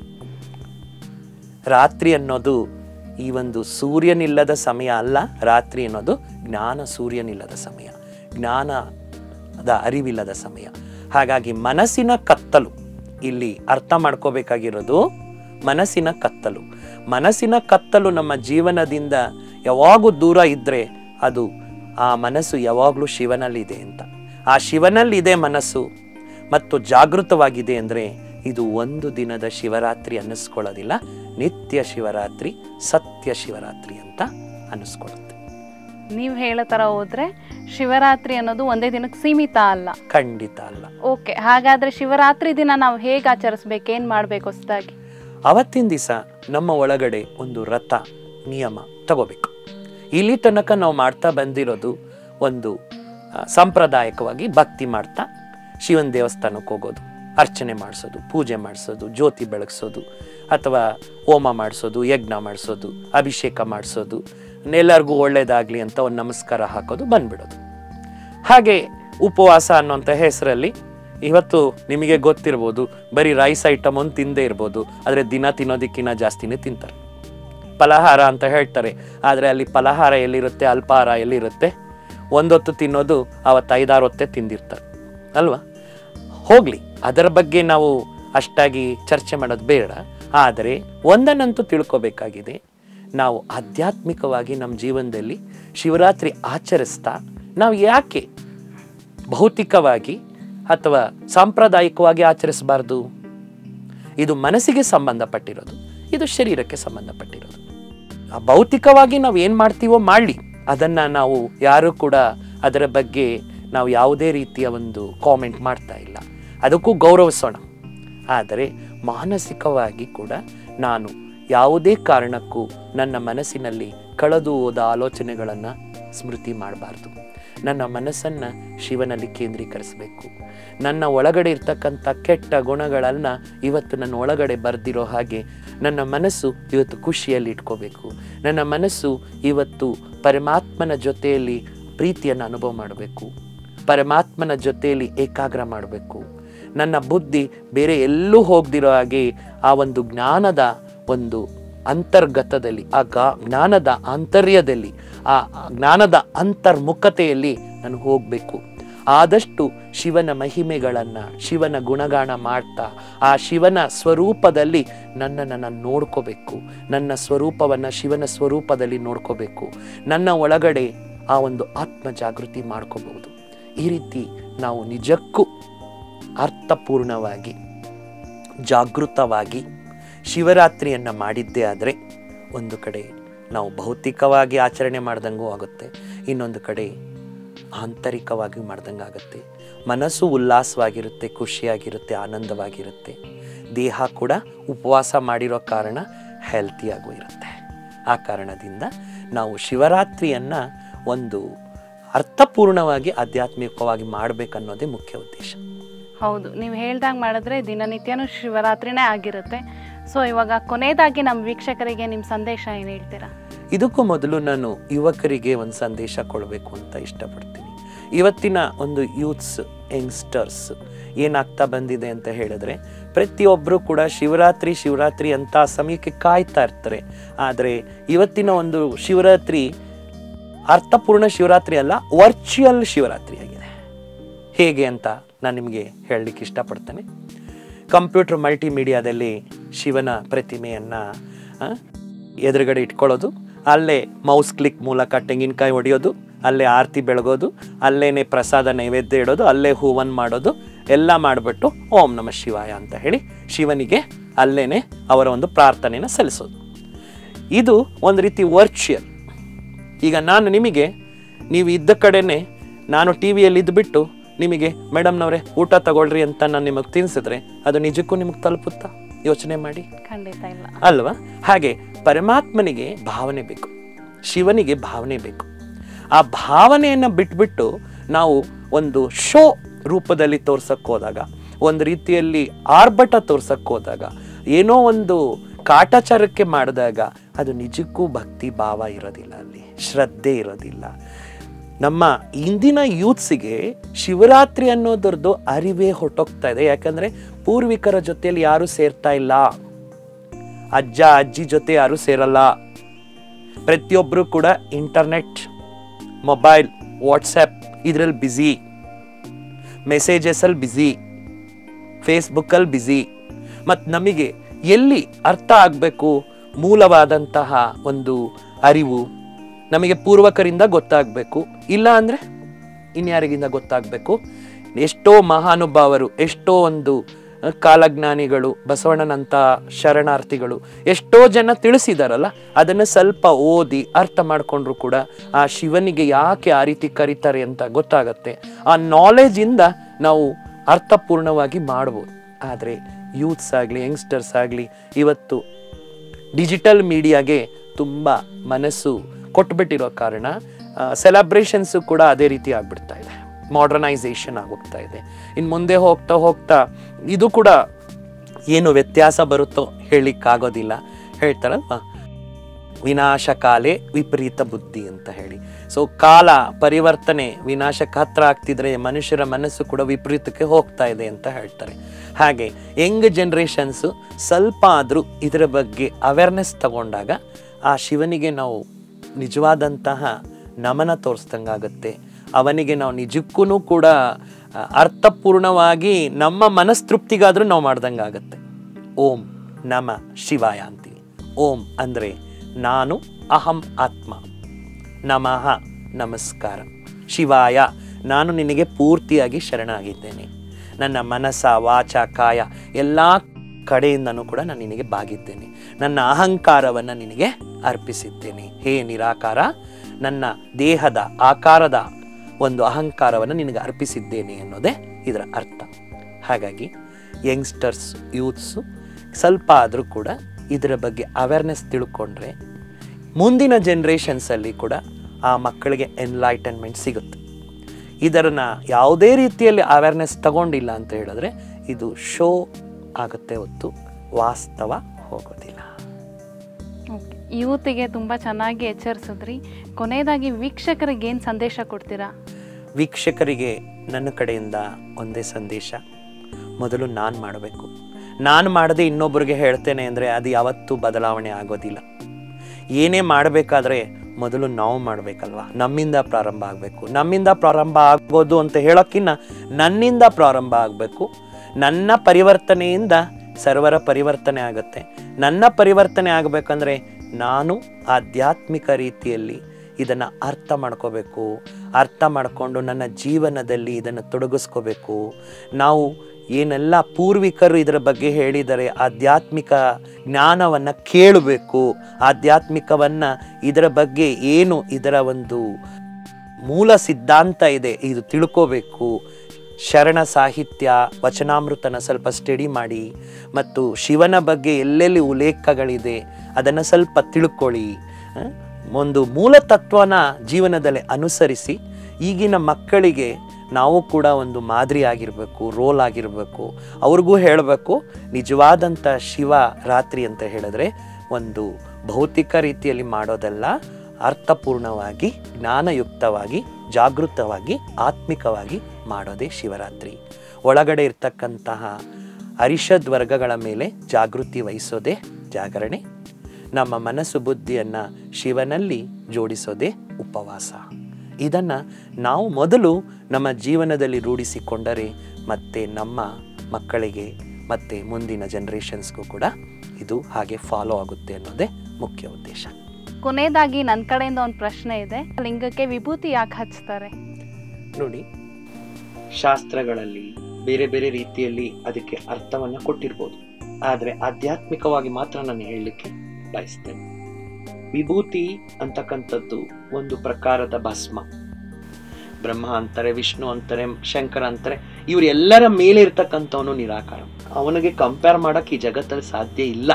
ರಾತ್ರಿ ಅನ್ನೋದು ಈ ಒಂದು ಸೂರ್ಯನಿಲ್ಲದ ಸಮಯ ಅಲ್ಲ. ರಾತ್ರಿ ಅನ್ನೋದು ಜ್ಞಾನ ಸೂರ್ಯನಿಲ್ಲದ ಸಮಯ, ಜ್ಞಾನದ ಅರಿವಿಲ್ಲದ ಸಮಯ. ಹಾಗಾಗಿ ಮನಸ್ಸಿನ ಕತ್ತಲು ಇಲ್ಲಿ ಅರ್ಥ ಮಾಡ್ಕೋಬೇಕಾಗಿರೋದು ಮನಸ್ಸಿನ ಕತ್ತಲು. ಮನಸ್ಸಿನ ಕತ್ತಲು ನಮ್ಮ ಜೀವನದಿಂದ ಯಾವಾಗೂ ದೂರ ಇದ್ದರೆ ಅದು ಆ ಮನಸ್ಸು ಯಾವಾಗಲೂ ಶಿವನಲ್ಲಿದೆ ಅಂತ. ಆ ಶಿವನಲ್ಲಿದೆ ಮನಸ್ಸು ಮತ್ತು ಜಾಗೃತವಾಗಿದೆ ಅಂದರೆ ಇದು ಒಂದು ದಿನದ ಶಿವರಾತ್ರಿ ಅನ್ನಿಸ್ಕೊಳ್ಳೋದಿಲ್ಲ, ನಿತ್ಯ ಶಿವರಾತ್ರಿ, ಸತ್ಯ ಶಿವರಾತ್ರಿ ಅಂತ ಅನ್ನಿಸ್ಕೊಳ್ಳುತ್ತೆ. ನೀವು ಹೇಳೋ ಥರ ಹೋದ್ರೆ ಶಿವರಾತ್ರಿ ಅನ್ನೋದು ಒಂದೇ ದಿನಕ್ಕೆ ಸೀಮಿತ ಅಲ್ಲ. ಖಂಡಿತ ಅಲ್ಲ. ಓಕೆ, ಹಾಗಾದ್ರೆ ಶಿವರಾತ್ರಿ ದಿನ ನಾವು ಹೇಗೆ ಆಚರಿಸ್ಬೇಕು, ಏನು ಮಾಡಬೇಕು ಹೊಸದಾಗಿ? ಅವತ್ತಿನ ದಿವಸ ನಮ್ಮ ಒಳಗಡೆ ಒಂದು ವ್ರತ ನಿಯಮ ತಗೋಬೇಕು. ಇಲ್ಲಿ ತನಕ ನಾವು ಮಾಡ್ತಾ ಬಂದಿರೋದು ಒಂದು ಸಾಂಪ್ರದಾಯಿಕವಾಗಿ ಭಕ್ತಿ ಮಾಡ್ತಾ ಶಿವನ ದೇವಸ್ಥಾನಕ್ಕೆ ಹೋಗೋದು, ಅರ್ಚನೆ ಮಾಡಿಸೋದು, ಪೂಜೆ ಮಾಡಿಸೋದು, ಜ್ಯೋತಿ ಬೆಳಗಿಸೋದು, ಅಥವಾ ಹೋಮ ಮಾಡಿಸೋದು, ಯಜ್ಞ ಮಾಡಿಸೋದು, ಅಭಿಷೇಕ ಮಾಡಿಸೋದು, ಎಲ್ಲರಿಗೂ ಒಳ್ಳೇದಾಗಲಿ ಅಂತ ಒಂದು ನಮಸ್ಕಾರ ಹಾಕೋದು, ಬಂದ್ಬಿಡೋದು. ಹಾಗೆ ಉಪವಾಸ ಅನ್ನೋಂಥ ಹೆಸರಲ್ಲಿ ಇವತ್ತು ನಿಮಗೆ ಗೊತ್ತಿರ್ಬೋದು, ಬರೀ ರೈಸ್ ಐಟಮ್ ಒಂದು ತಿಂದೇ ಇರ್ಬೋದು, ಆದರೆ ದಿನ ತಿನ್ನೋದಕ್ಕಿಂತ ಜಾಸ್ತಿನೇ ತಿಂತಾರೆ. ಫಲಹಾರ ಅಂತ ಹೇಳ್ತಾರೆ, ಆದರೆ ಅಲ್ಲಿ ಫಲಹಾರ ಎಲ್ಲಿರುತ್ತೆ, ಅಲ್ಪಾಹಾರ ಎಲ್ಲಿರುತ್ತೆ, ಒಂದೊತ್ತು ತಿನ್ನೋದು ಅವತ್ತು ಐದಾರು ಹೊತ್ತೆ ತಿಂದಿರ್ತಾರೆ ಅಲ್ವಾ. ಹೋಗಲಿ, ಅದರ ಬಗ್ಗೆ ನಾವು ಅಷ್ಟಾಗಿ ಚರ್ಚೆ ಮಾಡೋದು ಬೇಡ. ಆದರೆ ಒಂದನ್ನಂತೂ ತಿಳ್ಕೊಬೇಕಾಗಿದೆ, ನಾವು ಆಧ್ಯಾತ್ಮಿಕವಾಗಿ ನಮ್ಮ ಜೀವನದಲ್ಲಿ ಶಿವರಾತ್ರಿ ಆಚರಿಸ್ತಾ ನಾವು ಯಾಕೆ ಭೌತಿಕವಾಗಿ ಅಥವಾ ಸಾಂಪ್ರದಾಯಿಕವಾಗಿ ಆಚರಿಸಬಾರ್ದು? ಇದು ಮನಸ್ಸಿಗೆ ಸಂಬಂಧಪಟ್ಟಿರೋದು, ಇದು ಶರೀರಕ್ಕೆ ಸಂಬಂಧಪಟ್ಟಿರೋದು. ಆ ಭೌತಿಕವಾಗಿ ನಾವು ಏನು ಮಾಡ್ತೀವೋ ಮಾಡಲಿ, ಅದನ್ನು ನಾವು ಯಾರೂ ಕೂಡ ಅದರ ಬಗ್ಗೆ ನಾವು ಯಾವುದೇ ರೀತಿಯ ಒಂದು ಕಾಮೆಂಟ್ ಮಾಡ್ತಾ ಇಲ್ಲ, ಅದಕ್ಕೂ ಗೌರವಿಸೋಣ. ಆದರೆ ಮಾನಸಿಕವಾಗಿ ಕೂಡ ನಾನು ಯಾವುದೇ ಕಾರಣಕ್ಕೂ ನನ್ನ ಮನಸ್ಸಿನಲ್ಲಿ ಕಳೆದು ಹೋದ ಆಲೋಚನೆಗಳನ್ನು ಸ್ಮೃತಿ ಮಾಡಬಾರ್ದು. ನನ್ನ ಮನಸ್ಸನ್ನು ಶಿವನಲ್ಲಿ ಕೇಂದ್ರೀಕರಿಸಬೇಕು. ನನ್ನ ಒಳಗಡೆ ಇರ್ತಕ್ಕಂಥ ಕೆಟ್ಟ ಗುಣಗಳನ್ನು ಇವತ್ತು ನನ್ನ ಒಳಗಡೆ ಬರೆದಿರೋ ಹಾಗೆ ನನ್ನ ಮನಸ್ಸು ಇವತ್ತು ಖುಷಿಯಲ್ಲಿ ಇಟ್ಕೋಬೇಕು. ನನ್ನ ಮನಸ್ಸು ಇವತ್ತು ಪರಮಾತ್ಮನ ಜೊತೆಯಲ್ಲಿ ಪ್ರೀತಿಯನ್ನು ಅನುಭವ ಮಾಡಬೇಕು, ಪರಮಾತ್ಮನ ಜೊತೆಯಲ್ಲಿ ಏಕಾಗ್ರ ಮಾಡಬೇಕು. ನನ್ನ ಬುದ್ಧಿ ಬೇರೆ ಎಲ್ಲೂ ಹೋಗದಿರೋ ಹಾಗೆ ಆ ಒಂದು ಜ್ಞಾನದ ಒಂದು ಅಂತರ್ಗತದಲ್ಲಿ, ಆ ಗಾ ಜ್ಞಾನದ ಆಂತರ್ಯದಲ್ಲಿ, ಆ ಜ್ಞಾನದ ಅಂತರ್ಮುಖತೆಯಲ್ಲಿ ನಾನು ಹೋಗಬೇಕು. ಆದಷ್ಟು ಶಿವನ ಮಹಿಮೆಗಳನ್ನು, ಶಿವನ ಗುಣಗಾನ ಮಾಡ್ತಾ ಆ ಶಿವನ ಸ್ವರೂಪದಲ್ಲಿ ನನ್ನನ್ನು ನಾನು ನೋಡ್ಕೋಬೇಕು. ನನ್ನ ಸ್ವರೂಪವನ್ನು ಶಿವನ ಸ್ವರೂಪದಲ್ಲಿ ನೋಡ್ಕೋಬೇಕು. ನನ್ನ ಒಳಗಡೆ ಆ ಒಂದು ಆತ್ಮ ಜಾಗೃತಿ ಮಾಡ್ಕೋಬಹುದು. ಈ ರೀತಿ ನಾವು ನಿಜಕ್ಕೂ ಅರ್ಥಪೂರ್ಣವಾಗಿ ಜಾಗೃತವಾಗಿ ಶಿವರಾತ್ರಿಯನ್ನು ಮಾಡಿದ್ದೇ ಆದರೆ ಒಂದು ಕಡೆ ನಾವು ಭೌತಿಕವಾಗಿ ಆಚರಣೆ ಮಾಡ್ದಂಗೂ ಆಗುತ್ತೆ, ಇನ್ನೊಂದು ಕಡೆ ಆಂತರಿಕವಾಗಿ ಮಾಡ್ದಂಗೆ ಆಗುತ್ತೆ. ಮನಸ್ಸು ಉಲ್ಲಾಸವಾಗಿರುತ್ತೆ, ಖುಷಿಯಾಗಿರುತ್ತೆ, ಆನಂದವಾಗಿರುತ್ತೆ. ದೇಹ ಕೂಡ ಉಪವಾಸ ಮಾಡಿರೋ ಕಾರಣ ಹೆಲ್ತಿಯಾಗೂ ಇರುತ್ತೆ. ಆ ಕಾರಣದಿಂದ ನಾವು ಶಿವರಾತ್ರಿಯನ್ನು ಒಂದು ಅರ್ಥಪೂರ್ಣವಾಗಿ ಆಧ್ಯಾತ್ಮಿಕವಾಗಿ ಮಾಡಬೇಕನ್ನೋದೇ ಮುಖ್ಯ ಉದ್ದೇಶ. ಹೌದು, ನೀವು ಹೇಳ್ದಂಗೆ ಮಾಡಿದ್ರೆ ದಿನನಿತ್ಯನೂ ಶಿವರಾತ್ರಿನೇ ಆಗಿರುತ್ತೆ. ಸೊ ಇವಾಗ ಕೊನೆಯದಾಗಿ ನಮ್ಮ ವೀಕ್ಷಕರಿಗೆ ನಿಮ್ಮ ಸಂದೇಶ ಏನು ಹೇಳ್ತೀರಾ? ಇದಕ್ಕೂ ಮೊದಲು ನಾನು ಯುವಕರಿಗೆ ಒಂದು ಸಂದೇಶ ಕೊಡಬೇಕು ಅಂತ ಇಷ್ಟಪಡ್ತೀನಿ. ಇವತ್ತಿನ ಒಂದು ಯೂತ್ಸ್, ಯಂಗ್ಸ್ಟರ್ಸ್ ಏನಾಗ್ತಾ ಬಂದಿದೆ ಅಂತ ಹೇಳಿದ್ರೆ, ಪ್ರತಿಯೊಬ್ಬರು ಕೂಡ ಶಿವರಾತ್ರಿ ಶಿವರಾತ್ರಿ ಅಂತ ಸಮಯಕ್ಕೆ ಕಾಯ್ತಾ ಇರ್ತಾರೆ. ಆದರೆ ಇವತ್ತಿನ ಒಂದು ಶಿವರಾತ್ರಿ ಅರ್ಥಪೂರ್ಣ ಶಿವರಾತ್ರಿ ಅಲ್ಲ, ವರ್ಚುವಲ್ ಶಿವರಾತ್ರಿ ಆಗಿದೆ. ಹೇಗೆ ಅಂತ ನಾನು ನಿಮಗೆ ಹೇಳಲಿಕ್ಕೆ ಇಷ್ಟಪಡ್ತೇನೆ. ಕಂಪ್ಯೂಟರ್ ಮಲ್ಟಿಮೀಡಿಯಾದಲ್ಲಿ ಶಿವನ ಪ್ರತಿಮೆಯನ್ನು ಎದುರುಗಡೆ ಇಟ್ಕೊಳ್ಳೋದು, ಅಲ್ಲೇ ಮೌಸ್ ಕ್ಲಿಕ್ ಮೂಲಕ ತೆಂಗಿನಕಾಯಿ ಹೊಡೆಯೋದು, ಅಲ್ಲೇ ಆರತಿ ಬೆಳಗೋದು, ಅಲ್ಲೇ ಪ್ರಸಾದ ನೈವೇದ್ಯ ಇಡೋದು, ಅಲ್ಲೇ ಹೂವನ್ನು ಮಾಡೋದು, ಎಲ್ಲ ಮಾಡಿಬಿಟ್ಟು ಓಂ ನಮಃ ಶಿವಾಯ ಅಂತ ಹೇಳಿ ಶಿವನಿಗೆ ಅಲ್ಲೇ ಅವರ ಒಂದು ಪ್ರಾರ್ಥನೆಯನ್ನು ಸಲ್ಲಿಸೋದು. ಇದು ಒಂದು ರೀತಿ ವರ್ಚುವಲ್. ಈಗ ನಾನು ನಿಮಗೆ, ನೀವು ಇದ್ದ ಕಡೆನೇ ನಾನು ಟಿ ವಿಯಲ್ಲಿ ಇದ್ದುಬಿಟ್ಟು ನಿಮಗೆ ಮೇಡಮ್ನವರೇ ಊಟ ತಗೊಳ್ರಿ ಅಂತ ನಾನು ನಿಮಗೆ ತಿನ್ಸಿದ್ರೆ ಅದು ನಿಜಕ್ಕೂ ನಿಮಗೆ ತಲುಪುತ್ತಾ? ಯೋಚನೆ ಮಾಡಿ. ಖಂಡಿತ ಇಲ್ಲ ಅಲ್ವಾ? ಹಾಗೆ ಪರಮಾತ್ಮನಿಗೆ ಭಾವನೆ ಬೇಕು, ಶಿವನಿಗೆ ಭಾವನೆ ಬೇಕು. ಆ ಭಾವನೆಯನ್ನು ಬಿಟ್ಬಿಟ್ಟು ನಾವು ಒಂದು ಶೋ ರೂಪದಲ್ಲಿ ತೋರ್ಸಕ್ಕೆ ಹೋದಾಗ, ಒಂದು ರೀತಿಯಲ್ಲಿ ಆರ್ಭಟ ತೋರ್ಸಕ್ಕೆ ಹೋದಾಗ, ಏನೋ ಒಂದು ಕಾಟಾಚಾರಕ್ಕೆ ಮಾಡಿದಾಗ ಅದು ನಿಜಕ್ಕೂ ಭಕ್ತಿ ಭಾವ ಇರೋದಿಲ್ಲ, ಅಲ್ಲಿ ಶ್ರದ್ಧೆ ಇರೋದಿಲ್ಲ. ನಮ್ಮ ಇಂದಿನ ಯೂತ್ಸಿಗೆ ಶಿವರಾತ್ರಿ ಅನ್ನೋದ್ರದ್ದು ಅರಿವೇ ಹೊಟ್ಟೋಗ್ತಾ ಇದೆ. ಯಾಕಂದರೆ ಪೂರ್ವಿಕರ ಜೊತೆಯಲ್ಲಿ ಯಾರೂ ಸೇರ್ತಾ ಇಲ್ಲ, ಅಜ್ಜ ಅಜ್ಜಿ ಜೊತೆ ಯಾರೂ ಸೇರಲ್ಲ. ಪ್ರತಿಯೊಬ್ಬರು ಕೂಡ ಇಂಟರ್ನೆಟ್, ಮೊಬೈಲ್, ವಾಟ್ಸಪ್ ಇದರಲ್ಲಿ ಬ್ಯುಸಿ, ಮೆಸೇಜಸಲ್ಲಿ ಬ್ಯುಸಿ, ಫೇಸ್ಬುಕ್ಕಲ್ಲಿ ಬ್ಯುಸಿ. ಮತ್ತು ನಮಗೆ ಎಲ್ಲಿ ಅರ್ಥ ಆಗಬೇಕು ಮೂಲವಾದಂತಹ ಒಂದು ಅರಿವು ನಮಗೆ ಪೂರ್ವಕರಿಂದ ಗೊತ್ತಾಗಬೇಕು, ಇಲ್ಲ ಅಂದರೆ ಇನ್ಯಾರಿಗಿಂದ ಗೊತ್ತಾಗಬೇಕು? ಎಷ್ಟೋ ಮಹಾನುಭಾವರು, ಎಷ್ಟೋ ಒಂದು ಕಾಲಜ್ಞಾನಿಗಳು, ಬಸವಣ್ಣನಂಥ ಶರಣಾರ್ಥಿಗಳು ಎಷ್ಟೋ ಜನ ತಿಳಿಸಿದಾರಲ್ಲ, ಅದನ್ನು ಸ್ವಲ್ಪ ಓದಿ ಅರ್ಥ ಮಾಡಿಕೊಂಡ್ರು ಕೂಡ ಆ ಶಿವನಿಗೆ ಯಾಕೆ ಆ ರೀತಿ ಕರೀತಾರೆ ಅಂತ ಗೊತ್ತಾಗತ್ತೆ. ಆ ನಾಲೆಜಿಂದ ನಾವು ಅರ್ಥಪೂರ್ಣವಾಗಿ ಮಾಡ್ಬೋದು. ಆದರೆ ಯೂತ್ಸ್ ಆಗಲಿ ಯಂಗ್ಸ್ಟರ್ಸ್ ಆಗಲಿ ಇವತ್ತು ಡಿಜಿಟಲ್ ಮೀಡಿಯಾಗೆ ತುಂಬ ಮನಸ್ಸು ಕೊಟ್ಬಿಟ್ಟಿರೋ ಕಾರಣ ಸೆಲೆಬ್ರೇಷನ್ಸು ಕೂಡ ಅದೇ ರೀತಿ ಆಗ್ಬಿಡ್ತಾ ಇದೆ, ಮಾಡರ್ನೈಸೇಷನ್ ಆಗೋಗ್ತಾ ಇದೆ. ಇನ್ನು ಮುಂದೆ ಹೋಗ್ತಾ ಹೋಗ್ತಾ ಇದು ಕೂಡ ಏನು ವ್ಯತ್ಯಾಸ ಬರುತ್ತೋ ಹೇಳಲಿಕ್ಕಾಗೋದಿಲ್ಲ. ಹೇಳ್ತಾರಲ್ವ, ವಿನಾಶ ಕಾಲೇ ವಿಪರೀತ ಬುದ್ಧಿ ಅಂತ ಹೇಳಿ. ಸೊ ಕಾಲ ಪರಿವರ್ತನೆ ವಿನಾಶಕ್ಕೆ ಹತ್ರ ಆಗ್ತಿದ್ರೆ ಮನುಷ್ಯರ ಮನಸ್ಸು ಕೂಡ ವಿಪರೀತಕ್ಕೆ ಹೋಗ್ತಾ ಇದೆ ಅಂತ ಹೇಳ್ತಾರೆ. ಹಾಗೆ ಯಂಗ್ ಜನ್ರೇಷನ್ಸು ಸ್ವಲ್ಪ ಆದರೂ ಇದರ ಬಗ್ಗೆ ಅವೇರ್ನೆಸ್ ತಗೊಂಡಾಗ ಆ ಶಿವನಿಗೆ ನಾವು ನಿಜವಾದಂತಹ ನಮನ ತೋರಿಸ್ದಂಗಾಗತ್ತೆ. ಅವನಿಗೆ ನಾವು ನಿಜಕ್ಕೂ ಕೂಡ ಅರ್ಥಪೂರ್ಣವಾಗಿ ನಮ್ಮ ಮನಸ್ತೃಪ್ತಿಗಾದರೂ ನಾವು ಮಾಡ್ದಂಗಾಗತ್ತೆ. ಓಂ ನಮ ಶಿವಾಯ ಅಂತೀವಿ. ಓಂ ಅಂದರೆ ನಾನು, ಅಹಂ ಆತ್ಮ, ನಮಃ ನಮಸ್ಕಾರ, ಶಿವಾಯ ನಾನು ನಿನಗೆ ಪೂರ್ತಿಯಾಗಿ ಶರಣಾಗಿದ್ದೇನೆ. ನನ್ನ ಮನಸ್ಸ ವಾಚ ಕಾಯ ಎಲ್ಲ ಕಡೆಯಿಂದನೂ ಕೂಡ ನಾನು ನಿನಗೆ ಬಾಗಿದ್ದೇನೆ. ನನ್ನ ಅಹಂಕಾರವನ್ನು ನಿನಗೆ ಅರ್ಪಿಸಿದ್ದೇನೆ. ಹೇ ನಿರಾಕಾರ, ನನ್ನ ದೇಹದ ಆಕಾರದ ಒಂದು ಅಹಂಕಾರವನ್ನು ನಿನಗೆ ಅರ್ಪಿಸಿದ್ದೇನೆ ಅನ್ನೋದೇ ಇದರ ಅರ್ಥ. ಹಾಗಾಗಿ ಯಂಗ್ಸ್ಟರ್ಸ್ ಯೂತ್ಸು ಸ್ವಲ್ಪ ಆದರೂ ಕೂಡ ಇದರ ಬಗ್ಗೆ ಅವೇರ್ನೆಸ್ ತಿಳ್ಕೊಂಡ್ರೆ ಮುಂದಿನ ಜನ್ರೇಷನ್ಸಲ್ಲಿ ಕೂಡ ಆ ಮಕ್ಕಳಿಗೆ ಎನ್ಲೈಟನ್ಮೆಂಟ್ ಸಿಗುತ್ತೆ. ಇದನ್ನು ಯಾವುದೇ ರೀತಿಯಲ್ಲಿ ಅವೇರ್ನೆಸ್ ತಗೊಂಡಿಲ್ಲ ಅಂತ ಹೇಳಿದ್ರೆ ಇದು ಶೋ ಆಗುತ್ತೆ ಹೊತ್ತು ವಾಸ್ತವ ಹೋಗೋದಿಲ್ಲ. ಯೂತಿಗೆ ತುಂಬ ಚೆನ್ನಾಗಿ ಎಚ್ಚರಿಸಿದ್ರಿ. ಕೊನೆಯದಾಗಿ ವೀಕ್ಷಕರಿಗೆ ಏನು ಸಂದೇಶ ಕೊಡ್ತೀರಾ? ವೀಕ್ಷಕರಿಗೆ ನನ್ನ ಕಡೆಯಿಂದ ಒಂದೇ ಸಂದೇಶ, ಮೊದಲು ನಾನು ಮಾಡಬೇಕು. ನಾನು ಮಾಡದೆ ಇನ್ನೊಬ್ಬರಿಗೆ ಹೇಳ್ತೇನೆ ಅಂದರೆ ಅದು ಯಾವತ್ತೂ ಬದಲಾವಣೆ ಆಗೋದಿಲ್ಲ. ಏನೇ ಮಾಡಬೇಕಾದ್ರೆ ಮೊದಲು ನಾವು ಮಾಡಬೇಕಲ್ವ, ನಮ್ಮಿಂದ ಪ್ರಾರಂಭ ಆಗಬೇಕು. ನಮ್ಮಿಂದ ಪ್ರಾರಂಭ ಆಗೋದು ಅಂತ ಹೇಳೋಕ್ಕಿಂತ ನನ್ನಿಂದ ಪ್ರಾರಂಭ ಆಗಬೇಕು. ನನ್ನ ಪರಿವರ್ತನೆಯಿಂದ ಸರ್ವರ ಪರಿವರ್ತನೆ ಆಗುತ್ತೆ. ನನ್ನ ಪರಿವರ್ತನೆ ಆಗಬೇಕಂದ್ರೆ ನಾನು ಆಧ್ಯಾತ್ಮಿಕ ರೀತಿಯಲ್ಲಿ ಇದನ್ನು ಅರ್ಥ ಮಾಡ್ಕೋಬೇಕು. ಅರ್ಥ ಮಾಡಿಕೊಂಡು ನನ್ನ ಜೀವನದಲ್ಲಿ ಇದನ್ನು ತೊಡಗಿಸ್ಕೋಬೇಕು. ನಾವು ಏನೆಲ್ಲ ಪೂರ್ವಿಕರು ಇದರ ಬಗ್ಗೆ ಹೇಳಿದರೆ ಆಧ್ಯಾತ್ಮಿಕ ಜ್ಞಾನವನ್ನು ಕೇಳಬೇಕು. ಆಧ್ಯಾತ್ಮಿಕವನ್ನು ಇದರ ಬಗ್ಗೆ ಏನು ಇದರ ಒಂದು ಮೂಲ ಸಿದ್ಧಾಂತ ಇದೆ ಇದು ತಿಳ್ಕೋಬೇಕು. ಶರಣ ಸಾಹಿತ್ಯ ವಚನಾಮೃತನ ಸ್ವಲ್ಪ ಸ್ಟಡಿ ಮಾಡಿ ಮತ್ತು ಶಿವನ ಬಗ್ಗೆ ಎಲ್ಲೆಲ್ಲಿ ಉಲ್ಲೇಖಗಳಿದೆ ಅದನ್ನು ಸ್ವಲ್ಪ ತಿಳ್ಕೊಳ್ಳಿ. ಒಂದು ಮೂಲ ತತ್ವನ ಜೀವನದಲ್ಲಿ ಅನುಸರಿಸಿ ಈಗಿನ ಮಕ್ಕಳಿಗೆ ನಾವು ಕೂಡ ಒಂದು ಮಾದರಿ ಆಗಿರಬೇಕು, ರೋಲ್ ಆಗಿರಬೇಕು. ಅವ್ರಿಗೂ ಹೇಳಬೇಕು ನಿಜವಾದಂಥ ಶಿವ ರಾತ್ರಿ ಅಂತ ಹೇಳಿದ್ರೆ ಒಂದು ಭೌತಿಕ ರೀತಿಯಲ್ಲಿ ಮಾಡೋದಲ್ಲ, ಅರ್ಥಪೂರ್ಣವಾಗಿ ಜ್ಞಾನಯುಕ್ತವಾಗಿ ಜಾಗೃತವಾಗಿ ಆತ್ಮಿಕವಾಗಿ ಮಾಡೋದೇ ಶಿವರಾತ್ರಿ. ಒಳಗಡೆ ಇರ್ತಕ್ಕಂತಹ ಅರಿಷದ್ ವರ್ಗಗಳ ಮೇಲೆ ಜಾಗೃತಿ ವಹಿಸೋದೇ ಜಾಗರಣೆ. ನಮ್ಮ ಮನಸ್ಸು ಬುದ್ಧಿಯನ್ನು ಶಿವನಲ್ಲಿ ಜೋಡಿಸೋದೇ ಉಪವಾಸ. ಇದನ್ನು ನಾವು ಮೊದಲು ನಮ್ಮ ಜೀವನದಲ್ಲಿ ರೂಢಿಸಿಕೊಂಡರೆ ಮತ್ತೆ ನಮ್ಮ ಮಕ್ಕಳಿಗೆ ಮತ್ತು ಮುಂದಿನ ಜನ್ರೇಷನ್ಸ್ಗೂ ಕೂಡ ಇದು ಹಾಗೆ ಫಾಲೋ ಆಗುತ್ತೆ ಅನ್ನೋದೇ ಮುಖ್ಯ ಉದ್ದೇಶ. ಕೊನೆಯದಾಗಿ ನನ್ನ ಕಡೆಯಿಂದ ಒಂದು ಪ್ರಶ್ನೆ ಇದೆ. ಲಿಂಗಕ್ಕೆ ವಿಭೂತಿ ಯಾಕೆ ಹಚ್ತಾರೆ? ನೋಡಿ, ಶಾಸ್ತ್ರಗಳಲ್ಲಿ ಬೇರೆ ಬೇರೆ ರೀತಿಯಲ್ಲಿ ಅದಕ್ಕೆ ಅರ್ಥವನ್ನು ಕೊಟ್ಟಿರ್ಬೋದು, ಆದರೆ ಆಧ್ಯಾತ್ಮಿಕವಾಗಿ ಮಾತ್ರ ನಾನು ಹೇಳಲಿಕ್ಕೆ ಬಯಸ್ತೇನೆ. ವಿಭೂತಿ ಅಂತಕ್ಕಂಥದ್ದು ಒಂದು ಪ್ರಕಾರದ ಭಸ್ಮ. ಬ್ರಹ್ಮ ಅಂತಾರೆ, ವಿಷ್ಣು ಅಂತಾರೆ, ಶಂಕರ ಅಂತಾರೆ, ಇವರೆಲ್ಲರ ಮೇಲೆ ಇರ್ತಕ್ಕಂಥವನು ನಿರಾಕಾರ. ಅವನಿಗೆ ಕಂಪೇರ್ ಮಾಡಕ್ ಈ ಜಗತ್ತಲ್ಲಿ ಸಾಧ್ಯ ಇಲ್ಲ.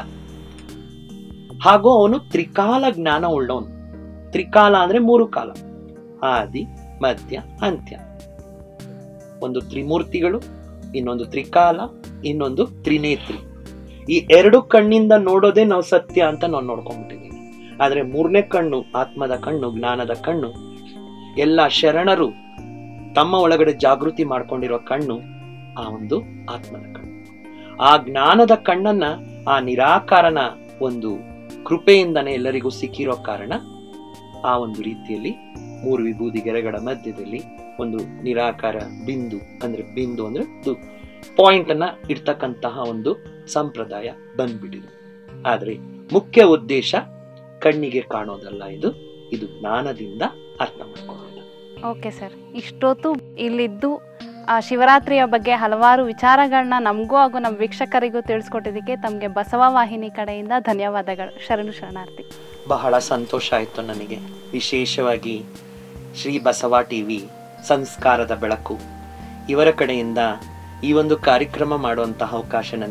ಹಾಗೂ ಅವನು ತ್ರಿಕಾಲ ಜ್ಞಾನ ಉಳ್ಳವನು. ತ್ರಿಕಾಲ ಅಂದ್ರೆ ಮೂರು ಕಾಲ, ಆದಿ ಮಧ್ಯ ಅಂತ್ಯ. ಒಂದು ತ್ರಿಮೂರ್ತಿಗಳು, ಇನ್ನೊಂದು ತ್ರಿಕಾಲ, ಇನ್ನೊಂದು ತ್ರಿನೇತ್ರಿ. ಈ ಎರಡು ಕಣ್ಣಿಂದ ನೋಡೋದೇ ನಾವು ಸತ್ಯ ಅಂತ ನಾವು ನೋಡ್ಕೊಂಡ್ಬಿಟ್ಟಿದ್ದೀವಿ. ಆದ್ರೆ ಮೂರನೇ ಕಣ್ಣು, ಆತ್ಮದ ಕಣ್ಣು, ಜ್ಞಾನದ ಕಣ್ಣು, ಎಲ್ಲ ಶರಣರು ತಮ್ಮ ಒಳಗಡೆ ಜಾಗೃತಿ ಮಾಡ್ಕೊಂಡಿರೋ ಕಣ್ಣು ಆ ಒಂದು ಆತ್ಮದ ಕಣ್ಣು. ಆ ಜ್ಞಾನದ ಕಣ್ಣನ್ನ ಆ ನಿರಾಕಾರನ ಒಂದು ಕೃಪೆಯಿಂದನೇ ಎಲ್ಲರಿಗೂ ಸಿಕ್ಕಿರೋ ಕಾರಣ ಆ ಒಂದು ರೀತಿಯಲ್ಲಿ ಮೂರು ವಿಭೂತಿ ಗೆರೆಗಳ ಮಧ್ಯದಲ್ಲಿ ಒಂದು ನಿರಾಕಾರ ಬಿಂದು ಅಂದ್ರೆ ಬಿಂದು ಅಂದ್ರೆ ಪಾಯಿಂಟ್ ಅನ್ನ ಇಡ್ತಕ್ಕಂತಹ ಒಂದು ಸಂಪ್ರದಾಯ ಬಂದ್ಬಿಟ್ಟಿದೆ. ಆದ್ರೆ ಮುಖ್ಯ ಉದ್ದೇಶ ಕಣ್ಣಿಗೆ ಕಾಣೋದಲ್ಲ, ಇದು ಇದು ಜ್ಞಾನದಿಂದ ಅರ್ಥ ಮಾಡ್ಕೊಳ್ಳೋದು. ಓಕೆ ಸರ್, ಇಷ್ಟೊತ್ತು ಇಲ್ಲಿದ್ದು ಆ ಶಿವರಾತ್ರಿಯ ಬಗ್ಗೆ ಹಲವಾರು ವಿಚಾರಗಳನ್ನ ನಮಗೂ ಹಾಗೂ ನಮ್ಮ ವೀಕ್ಷಕರಿಗೂ ತಿಳಿಸ್ಕೊಟ್ಟಿದ್ದಕ್ಕೆ ತಮಗೆ ಬಸವ ವಾಹಿನಿ ಕಡೆಯಿಂದ ಧನ್ಯವಾದಗಳು. ಶರಣು ಶರಣಾರ್ಥಿ. ಬಹಳ ಸಂತೋಷ ಆಯಿತು ನನಗೆ. ವಿಶೇಷವಾಗಿ ಶ್ರೀ ಬಸವ ಟಿವಿ, ಸಂಸ್ಕಾರದ ಬೆಳಕು ಇವರ ಕಡೆಯಿಂದ ಈ ಒಂದು ಕಾರ್ಯಕ್ರಮ ಮಾಡುವಂತಹ ಅವಕಾಶ ನನಗೆ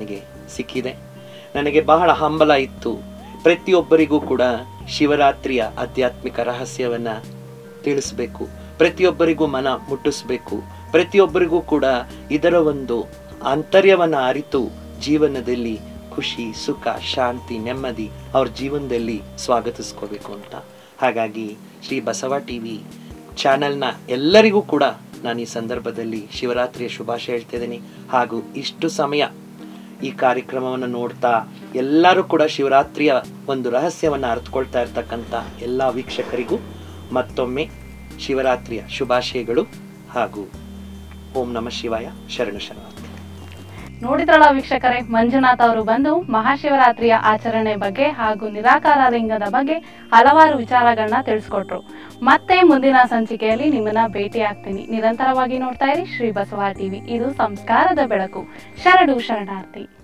ಸಿಕ್ಕಿದೆ. ನನಗೆ ಬಹಳ ಹಂಬಲ ಇತ್ತು, ಪ್ರತಿಯೊಬ್ಬರಿಗೂ ಕೂಡ ಶಿವರಾತ್ರಿಯ ಆಧ್ಯಾತ್ಮಿಕ ರಹಸ್ಯವನ್ನ ತಿಳಿಸ್ಬೇಕು, ಪ್ರತಿಯೊಬ್ಬರಿಗೂ ಮನ ಮುಟ್ಟಿಸ್ಬೇಕು, ಪ್ರತಿಯೊಬ್ಬರಿಗೂ ಕೂಡ ಇದರ ಒಂದು ಆಂತರ್ಯವನ್ನ ಅರಿತು ಜೀವನದಲ್ಲಿ ಖುಷಿ, ಸುಖ, ಶಾಂತಿ, ನೆಮ್ಮದಿ ಅವ್ರ ಜೀವನದಲ್ಲಿ ಸ್ವಾಗತಿಸ್ಕೋಬೇಕು ಅಂತ. ಹಾಗಾಗಿ ಶ್ರೀ ಬಸವ ಟಿವಿ ಚಾನೆಲ್ನ ಎಲ್ಲರಿಗೂ ಕೂಡ ನಾನು ಈ ಸಂದರ್ಭದಲ್ಲಿ ಶಿವರಾತ್ರಿಯ ಶುಭಾಶಯ ಹೇಳ್ತಾ ಇದ್ದೀನಿ. ಹಾಗೂ ಇಷ್ಟು ಸಮಯ ಈ ಕಾರ್ಯಕ್ರಮವನ್ನು ನೋಡ್ತಾ ಎಲ್ಲರೂ ಕೂಡ ಶಿವರಾತ್ರಿಯ ಒಂದು ರಹಸ್ಯವನ್ನು ಅರ್ಥಕೊಳ್ತಾ ಇರ್ತಕ್ಕಂಥ ಎಲ್ಲ ವೀಕ್ಷಕರಿಗೂ ಮತ್ತೊಮ್ಮೆ ಶಿವರಾತ್ರಿಯ ಶುಭಾಶಯಗಳು ಹಾಗೂ ಓಂ ನಮಃ ಶಿವಾಯ. ಶರಣು ಶರಣಾರ್ಥಿ. ನೋಡಿದ್ರಲ್ಲ ವೀಕ್ಷಕರೇ, ಮಂಜುನಾಥ್ ಅವರು ಬಂದು ಮಹಾಶಿವರಾತ್ರಿಯ ಆಚರಣೆ ಬಗ್ಗೆ ಹಾಗೂ ನಿರಾಕಾರ ಲಿಂಗದ ಬಗ್ಗೆ ಹಲವಾರು ವಿಚಾರಗಳನ್ನ ತಿಳಿಸ್ಕೊಟ್ರು. ಮತ್ತೆ ಮುಂದಿನ ಸಂಚಿಕೆಯಲ್ಲಿ ನಿಮ್ಮನ್ನ ಭೇಟಿ ಆಗ್ತೀನಿ. ನಿರಂತರವಾಗಿ ನೋಡ್ತಾ ಇರಿ ಶ್ರೀ ಬಸವ ಟಿವಿ. ಇದು ಸಂಸ್ಕಾರದ ಬೆಳಕು. ಶರಣು ಶರಣಾರ್ಥಿ.